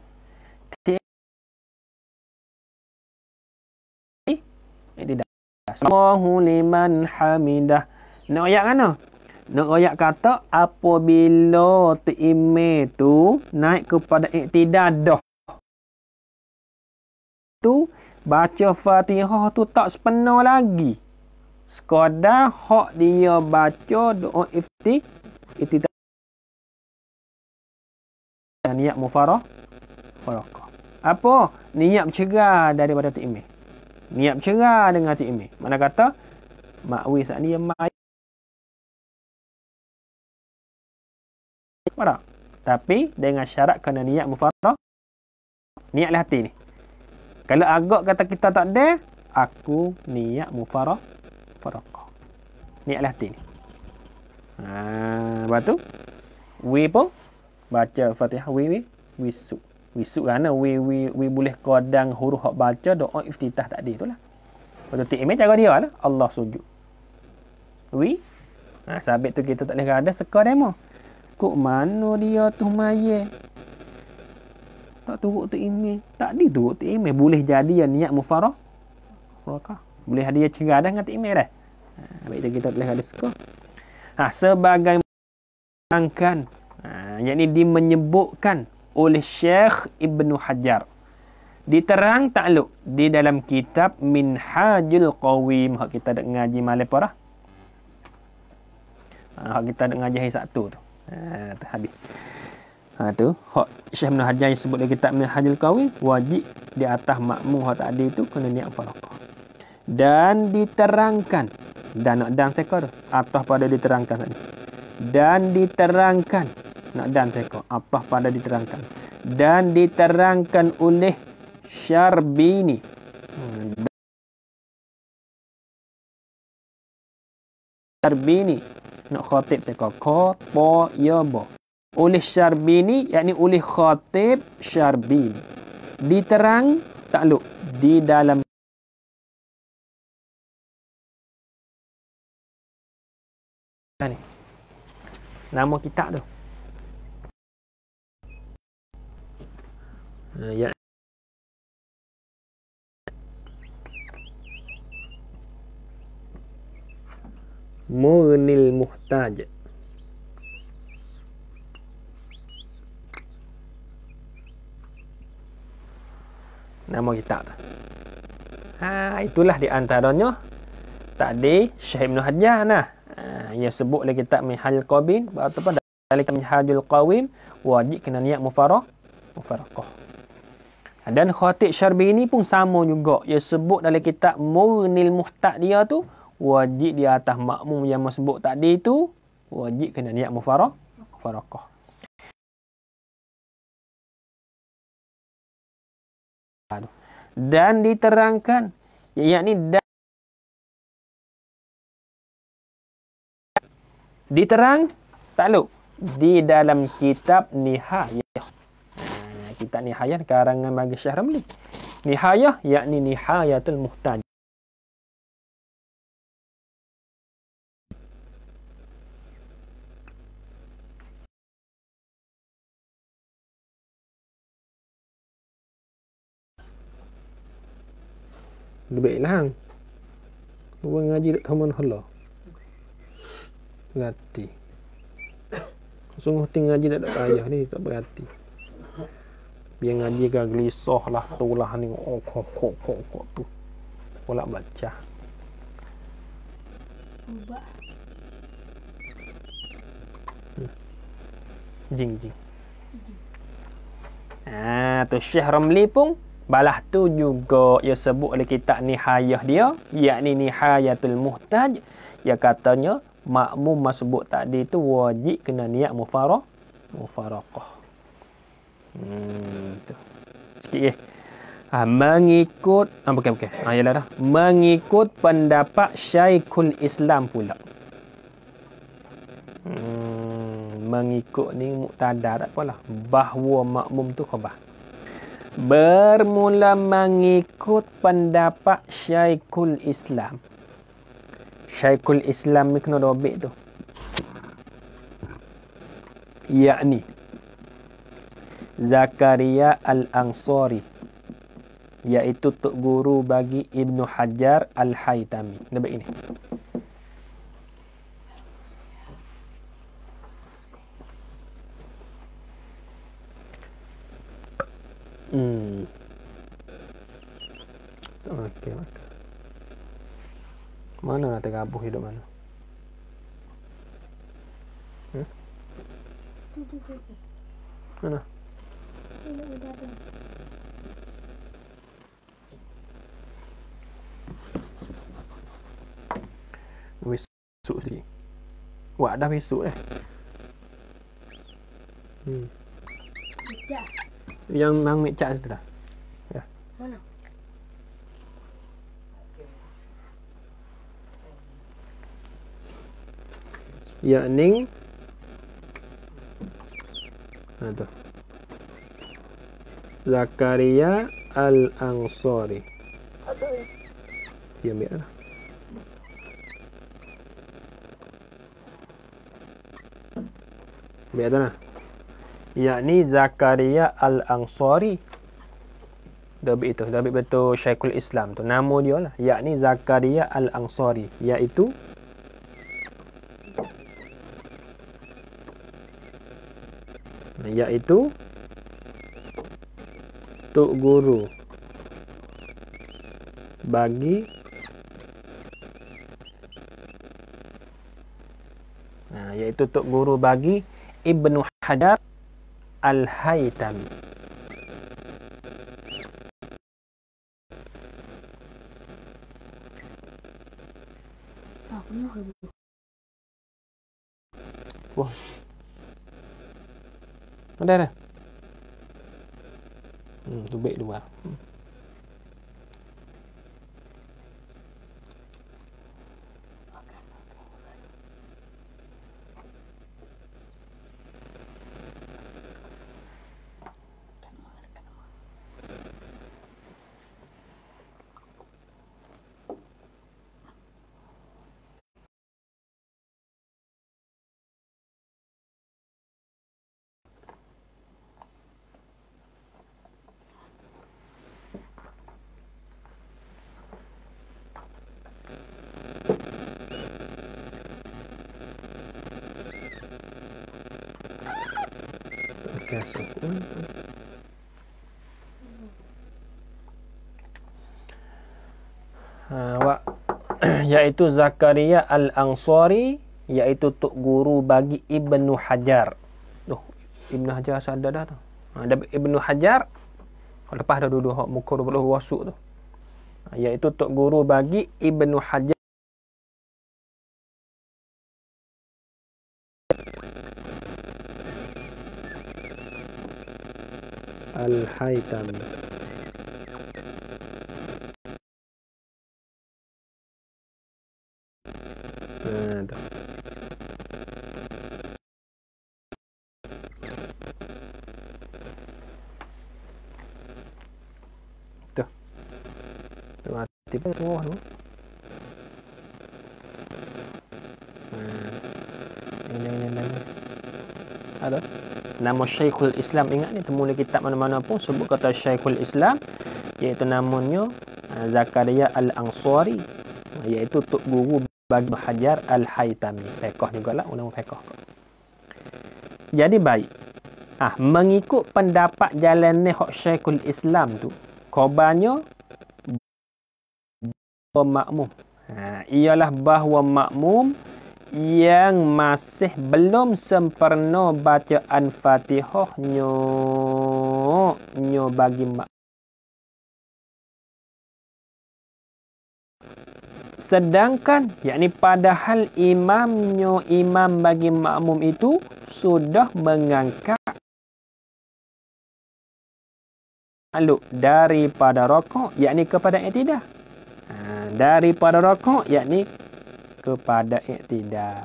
Ini dah. Allahu liman hamidah. Nak ayat mana? Nak ayat kata apabila tikmih tu naik kepada iktidal dah. Tu baca Fatihah tu tak sepenuh lagi. Sekadar hak dia baca doa ifti iktidal. Niat mufarah farakah. Apa? Niat bercerai daripada tikmih. Niat bercerai dengan tikmih. Mana kata makwi saat ni mai. Tak? Tapi dengan syarat kena niat mufarah. Niatlah hati ni. Kalau agak kata kita tak ada, aku niat mufarah farakah. Niatlah hati ni. Ha, lepas tu wi pun baca Fatihah wi wi wisuk. Wisuk kerana wi wi wi boleh kodang huruf hak baca doa iftitah tadi itulah. Lepas tu tikmih cara dia lah. Allah sujud. Wi. Ha, sabit tu kita tak boleh ada seka demo. Kok mana dia tu maya? Tak turut tu email. Tak di turut tu email. Boleh jadi yang niat mufarah. Farakah. Boleh dia cerai dah dengan tu email dah. Ha, baik kita boleh ada suka. Ha, sebagai angkan. Ha, yang ini menyebutkan oleh Syekh Ibnu Hajar. Diterang takluk di dalam kitab Minhajul Qawim. Hak kita nak ngaji malam parah. Ha, hak kita nak ngaji hari Sabtu tu. Ha, tu habis. Ha tu hak Syekh Ibn Hajar yang sebut dalam kitab Minhajul Qawim, wajib di atas makmum hak tadi tu kena niat farakah. Dan diterangkan dan nak dan seka tu atas pada diterangkan tadi. Dan diterangkan nak dan seka atas pada diterangkan. Dan diterangkan oleh Syarbini. Hmm. Syarbini nak khatib seka ko po ya bo. Oleh Syarbini, yakni oleh khatib Syarbini. Diterang takluk di dalam ni. Nama kitab tu. Ha, ya. Mughnil Muhtaj. Nama kitab tu. Ha, itulah di antaranya tadi Syekh Ibn Hajar nah. Ha, ia sebut dalam kitab Minhajul Qawim ataupun dalam kitab Minhajul Qawim wajib kena niat mufaraq mufaraqah. Dan Khatib Syarbini pun sama juga. Ia sebut dalam kitab Mughnil Muhtaj dia tu wajib di atas makmum yang sebut tadi tu wajib kena niat mufaraq mufaraqah. Dan diterangkan yakni dan diterang takluk di dalam kitab Nihayah. Ha, kitab Nihayah karangan bagi Syekh Ramli. Nihayah yakni Nihayatul Muhtaj. Lebih lang. Gua ngaji tak tahu mana Allah. Berhati. Sungguh tinggal ngaji tak ada payah ni, tak berhati. Biar ngaji ke gelisah lah, tu lah ni. Oh, kok, kok, kok, kok tu. Pula baca. Hmm. Jing, jing. Ah, tu Syekh Ramli pun balah tu juga ia sebut oleh kitab Nihayah dia, yakni Nihayatul Muhtaj. Ia katanya makmum masbuk tadi tu wajib kena niat mufaraq mufaraqah. Hmm tu. Sikit eh. Ha, mengikut ah bukan bukan. Ah yalah dah. Mengikut pendapat Syekhul Islam pula. Hmm, mengikut ni muqtada tak apalah. Bahawa makmum tu khabar. Bermula mengikut pendapat Syekhul Islam. Syekhul Islam ni kena dobek tu. Yakni Zakaria Al-Ansari, iaitu tok guru bagi Ibnu Hajar Al-Haytami. Dobek ini. Hmm. Okey, okey. Mana nak tergabuh hidup mana? Hmm? Mana? Besuk sikit. Wah, dah besuk eh. Hmm. Yang mang mecak situ dah. Ya. Mana? Yakni ha tu. Zakaria Al-Ansari. Dia ambil lah. Ambil tu lah. Yakni Zakaria Al-Ansari. Dah ambil itu. Dah ambil betul Syekhul Islam tu. Nama dia lah. Yakni Zakaria Al-Ansari. Iaitu Iaitu tok guru bagi nah, iaitu tok guru bagi Ibnu Hajar Al-Haytami. Wah. Ada dah. Hmm, tu baik dua. Hmm. tiga sukun. Ha, wak iaitu Zakaria Al-Ansari, iaitu tok guru bagi Ibnu Hajar. Tuh, Ibnu Hajar sadar dah tu. Ha, ada Ibnu Hajar. Lepas dah duduk hak muka dua puluh wasuk tu. Ha, iaitu tok guru bagi Ibnu Hajar Al-Haytami. Ha, tu. Tu. Tu mati pun tu. Ha. Ini ini ini. Ada. Nama Syekhul Islam, ingat ni temu di kitab mana-mana pun sebut kata Syekhul Islam, iaitu namanya Zakaria Al-Ansari, iaitu tok guru bagi Hajar Al-Haytami. Fiqh jugalah, ulama fiqh. Jadi baik. Ah, mengikut pendapat jalan ni hak Syekhul Islam tu, khabarnya makmum. Ha, ialah bahawa makmum yang masih belum sempurna bacaan Fatihah nyo nyo bagi mak. Sedangkan yakni padahal imamnyo imam bagi makmum itu sudah mengangkat aluk daripada rakaat yakni kepada i'tidal. Ha, daripada rakaat yakni kepada i'tidal.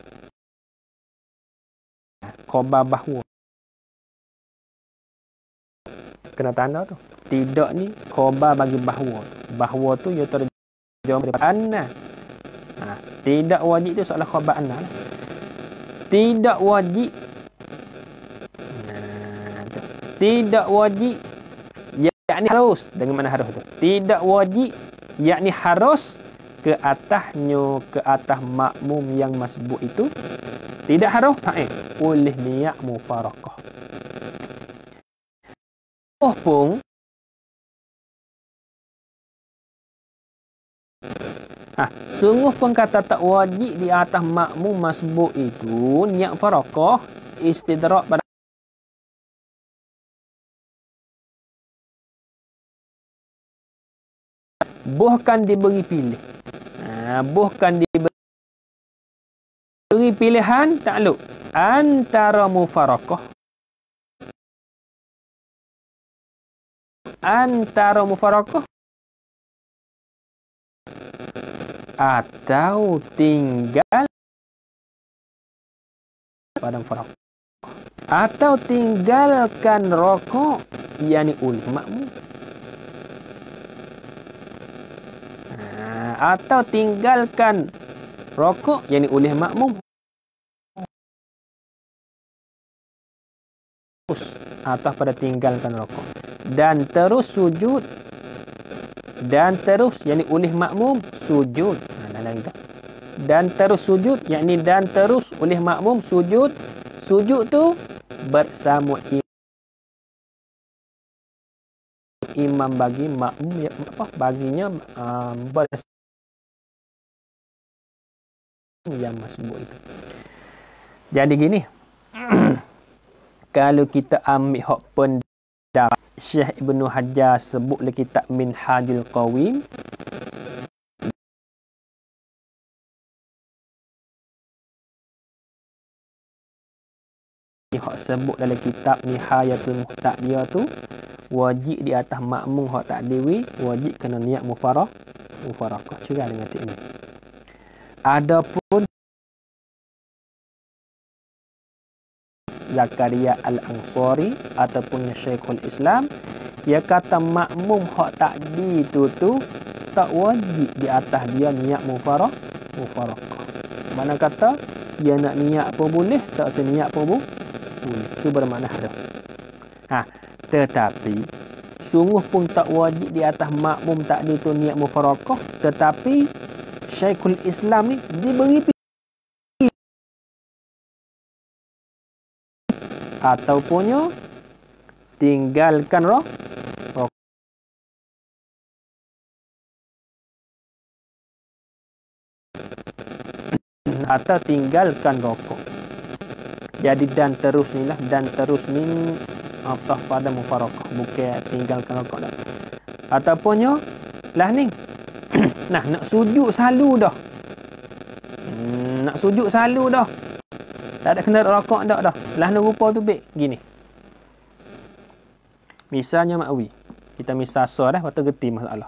Khabar bahawa kena tanda tu. Tidak ni khabar bagi bahawa. Bahawa tu ia terjemah daripada anna. Ha, tidak wajib tu soalan khabar anna. Tidak wajib. Nah, tu. Tidak wajib yakni harus. Dengan mana harus tu? Tidak wajib yakni harus ke atasnya, ke atas makmum yang masbuk itu tidak harus eh, oleh niat mufarakah. Oh pun ha, sungguh pun kata tak wajib di atas makmum masbuk itu niat mufarakah istidrak pada bukan diberi pilih. Ha, bukan diberi pilihan takluk antara mufarakah antara mufarakah atau tinggal pada mufarakah atau tinggalkan rakaat yakni oleh makmum. Atau tinggalkan rakaat yakni oleh makmum atau pada tinggalkan rakaat dan terus sujud dan terus yakni oleh makmum sujud. Ha, dan terus sujud yakni dan terus oleh makmum sujud. Sujud tu bersama imam bagi makmum ya, apa baginya um, bersama yang masbuk itu. Jadi gini. Kalau kita ambil hak pendapat Syekh Ibnu Hajar sebut dalam kitab Minhajul Qawim, hak sebut dalam kitab Nihayatul Muhtadiyah tu wajib di atas makmum hak tak dewi wajib kena niat mufarah mufarakah. Cerah dengan ini. Adapun Zakaria Al-Ansari ataupun Syekhul Islam, dia kata makmum hak takdi itu tu tak wajib di atas dia niat mufarah mufarakah. Mana kata dia nak niat pun boleh, tak seniat pun boleh. Itu bermakna ada. Ha, tetapi sungguh pun tak wajib di atas makmum takdi itu niat mufarakah, tetapi Syekhul Islam ni diberi Ataupunnya tinggalkan roh rokok. Atau tinggalkan rokok. Jadi dan terus ni lah. Dan terus ni atah pada mufarakah. Bukan tinggalkan rokok dah. Ataupun lah ni. Nah, nak sujud selalu dah. Hmm, nak sujud selalu dah. Tak ada kena rokok dah dah. Lah nak rupa tu baik. Gini. Misalnya makwi. Kita misal so dah. Lepas tu gerti masalah.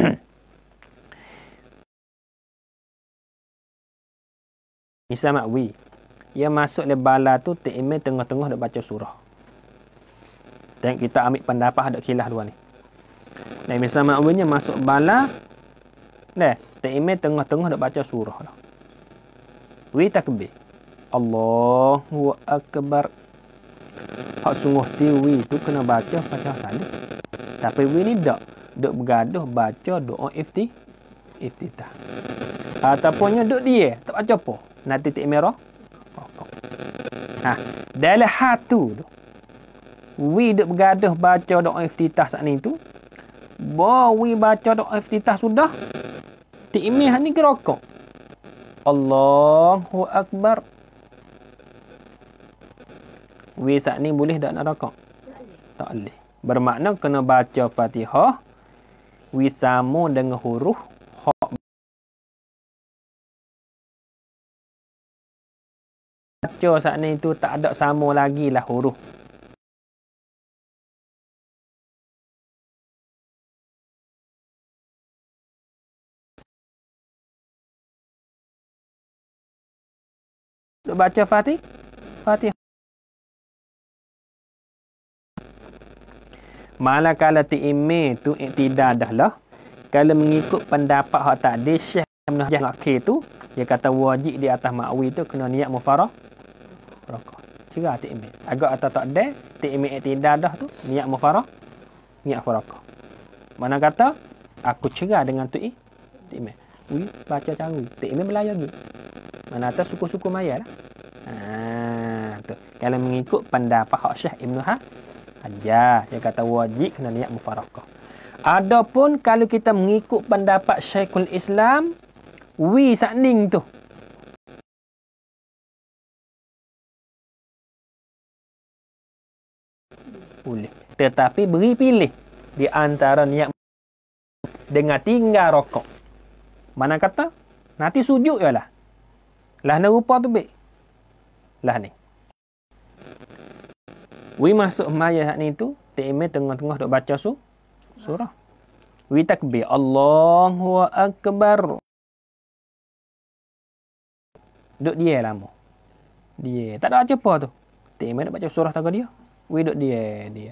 Misal makwi. Ia masuk le bala tu T M tengah-tengah dak baca surah. Dan kita ambil pendapat ada khilaf dua ni. Dan misal makwinya masuk bala. Dah, T M tengah-tengah dak baca surah dah. Wi takbir. Allahu akbar. Hak sungguh ti wi tu kena baca Fatihah saja. Tapi wi ni dak dak bergaduh baca doa ifti iftitah. Ataupun duk dia tak baca apa. Nanti titik merah. Ha, dalam hatu tu. Wi duk bergaduh baca doa iftitah saat ni tu. Ba wi baca doa iftitah sudah. Titik merah ni gerokok. Allahu akbar. Wi saat ni boleh tak nak rokok? Tak boleh. Bermakna kena baca Fatihah. Wi sama dengan huruf hak. Baca saat ni tu tak ada sama lagi lah huruf. Baca Fatih. Fatihah. Malakala ti'ime tu iktidah dah lah. Kalau mengikut pendapat hak tadi Syekh Ibn Hajar akhir tu, dia kata wajib di atas makwi tu kena niat mufarah rokok. Cerah ti'ime. Agak atau tak ada, ti'ime iktidah dah tu, niat mufarah, niat mufarah. Mana kata, aku cerah dengan tu i, ti'ime. Ui, baca caru. Ti'ime belayar lagi. Mana kata suku-suku maya lah. Ha, tu. Kalau mengikut pendapat hak Syekh Ibn Hajar, aja dia kata wajib kena niat mufarakah. Adapun kalau kita mengikut pendapat Syekhul Islam, wi sakning tu boleh, tetapi beri pilih di antara niat dengan tinggal rokok. Mana kata nanti sujud je lah. Lah nak rupa tu baik. Lah ni. Wi masuk maya saat ni tu, T M tengah-tengah duk baca su, surah. Wi takbir. Allahu akbar. Duk dia lama. Dia. Tak ada baca apa tu. T M duk baca surah tak dia. Wi duk dia. Dia.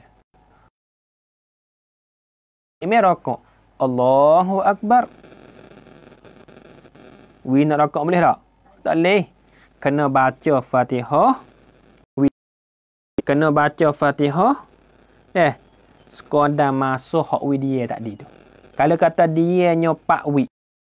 T M rokok. Allahu akbar. Wi nak rokok boleh tak? Tak boleh. Kena baca Fatihah. Kena baca Fatihah. Eh, sekadar masuk hak wi dia tadi tu. Kalau kata dia nyopak wi.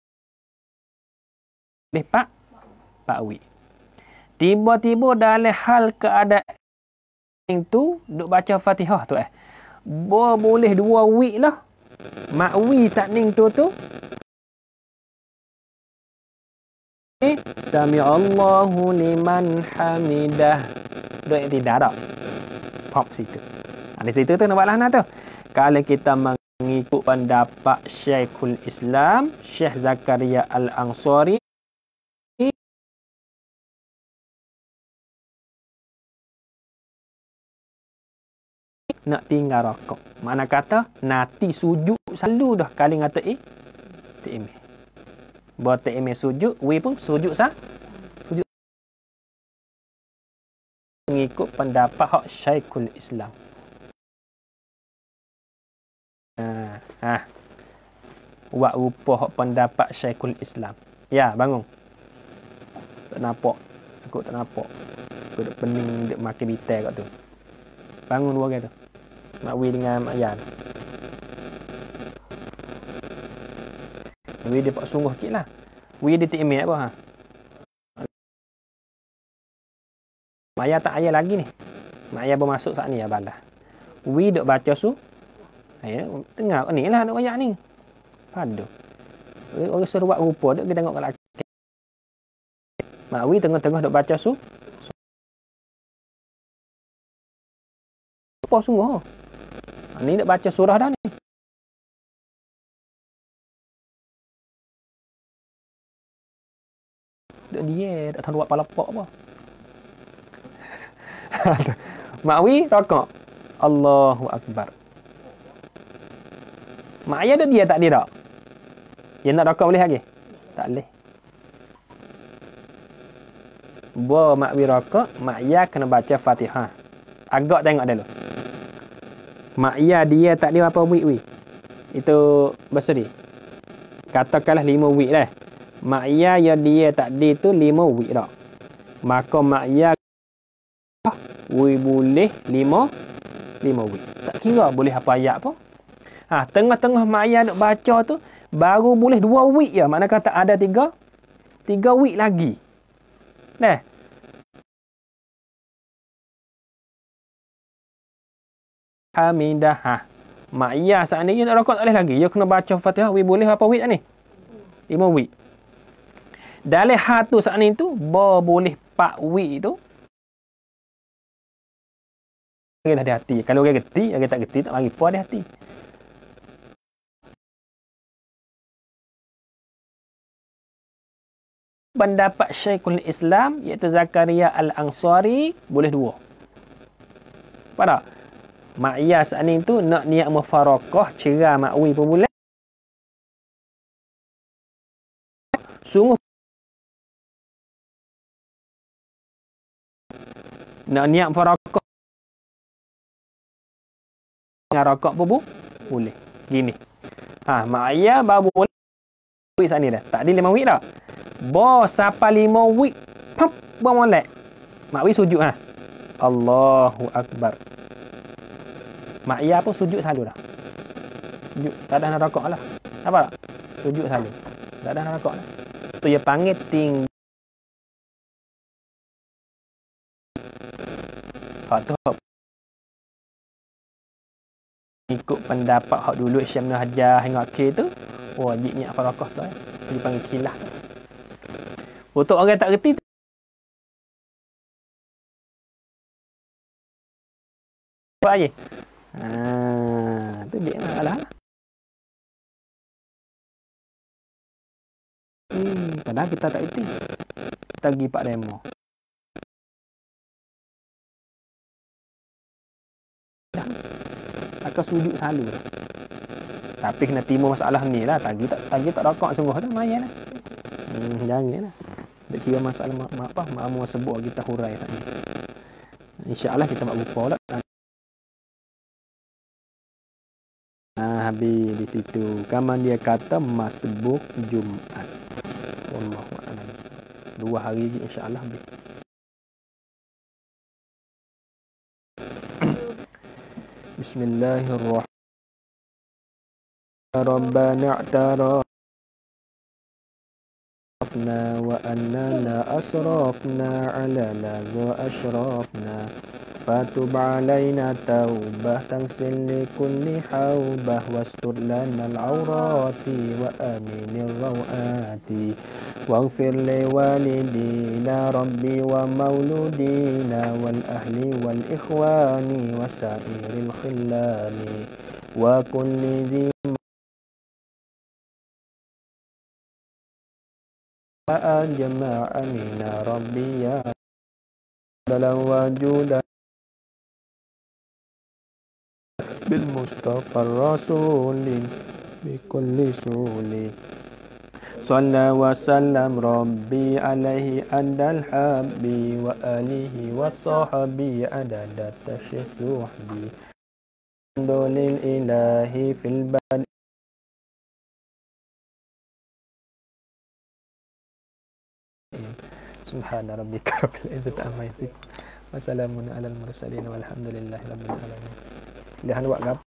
Boleh pak? Pak wi. Tiba-tiba dalam hal keadaan tu, duk baca Fatihah tu eh. Bo boleh dua wi lah. Mak wi tak ning tu tu. Eh, Sami Allahu liman hamidah. Duk yang tidak tak? Pop situ. Di situ tu nampak lah tu. Kalau kita mengikut pendapat Syekhul Islam, Syekh Zakaria Al-Ansari, nak tinggal rokok. Mana kata nanti sujud selalu dah kali ngata eh T M. Buat T M sujud, we pun sujud sah. Mengikut pendapat hak Syekhul Islam. Ha, ha. Buat rupa hak pendapat Syekhul Islam. Ya, bangun. Tak nampak. Aku tak nampak. Aku duk pening duk makan bitai kat tu. Bangun dua orang tu. Mak Wi dengan Mak Yan. Wi dia pak sungguh sikit lah. Wi dia T M apa ha? Maya tak ayah lagi ni. Mak ayah bermasuk saat ni ya balas. Wi dok baca su. Ayah dengar ni lah dok ayat ni. Padu. Orang suruh buat rupa dok kita tengok kat laki. Mak Wi tengah-tengah dok baca su. Apa sungguh? Ni dok baca surah dah ni. Dok dia tak tahu buat palapok apa. Mak Wi rokok. Allahu Akbar. Mak ayah ada dia tak dia tak? Dia nak rokok boleh lagi? Tak boleh. Bo mak Wi rokok, mak ayah kena baca Fatihah. Agak tengok dulu. Mak ayah dia tak dia apa wik wi. Itu berseri. Katakanlah lima wik dah. Mak ayah ya dia tak dia tu lima wik dah. Maka mak ayah wi boleh lima lima wik. Tak kira boleh apa ayat apa. Ha, tengah-tengah mak ayah nak baca tu baru boleh dua wik ya. Makna kata ada tiga tiga wik lagi. Nah. Hamidah. Ha. Mak ayah saat ni nak rokok tak boleh lagi. Dia kena baca Fatihah wi boleh apa wik ni? lima wik. Dalam hatu saat ni tu bo boleh empat wik tu. Orang ada hati. Kalau orang geti, orang tak geti tak mari puas ada hati. Pendapat Syekhul Islam iaitu Zakaria Al-Ansari boleh dua. Pada mak ayah saat ni tu nak niat mufarakah cerai mak wi pun boleh. Sungguh nak niat mufarakah dengan rokok pun boleh. Gini. Ha, mak ayah baru boleh wik saat ni dah. Tak ada lima wik dah. Bo sampai lima wik. Pap, buang molek. Mak wi sujud ha. Allahu Akbar. Mak ayah pun sujud selalu dah. Sujud. Tak ada nak rokok lah. Apa tak? Sujud selalu. Tak ada nak rokok lah. Tu dia panggil ting. Hak tu ikut pendapat hak dulu Syekh Ibn Hajar hingga akhir tu wajibnya apa rokok tu. Dia panggil khilaf tu. Untuk orang tak reti apa aje? Ha, tu dia masalah. Hmm, padahal kita tak reti. Kita pergi pak demo. Dah. Akan sujud selalu dah. Tapi kena timur masalah ni lah. Tagi tak tagi tak rokok sungguh tu mayan lah. Hmm, janganlah. Tak kira masalah mak, mak apa, mak mau sebut kita hurai tadi. Insya-Allah kita buat lupa lah. Ah, habis di situ. Kaman dia kata masbuk Jumaat. Wallahu a'lam. Dua hari lagi insya-Allah habis. Bismillahirrahmanirrahim. Rabbana i'tara وأننا أسرفنا على لظى أشرفنا فتب علينا توبة تغسل لكل حوبة واستر لنا العورات وآمن الروآت واغفر لوالدينا ربي ومولودينا والأهل والإخوان وسائر الخلان وكل ذي جمع أمينا ربي يا بلا وجودا بالمصطفى الرسول بكل سول صلى وسلم ربي عليه عند الحب وآله وصحبه عدد التشهد الحمد لله في البدء Subhana rabbika rabbil izzati amma yasifun wa salamun alal mursalin walhamdulillahi rabbil alamin. Lihat buat apa?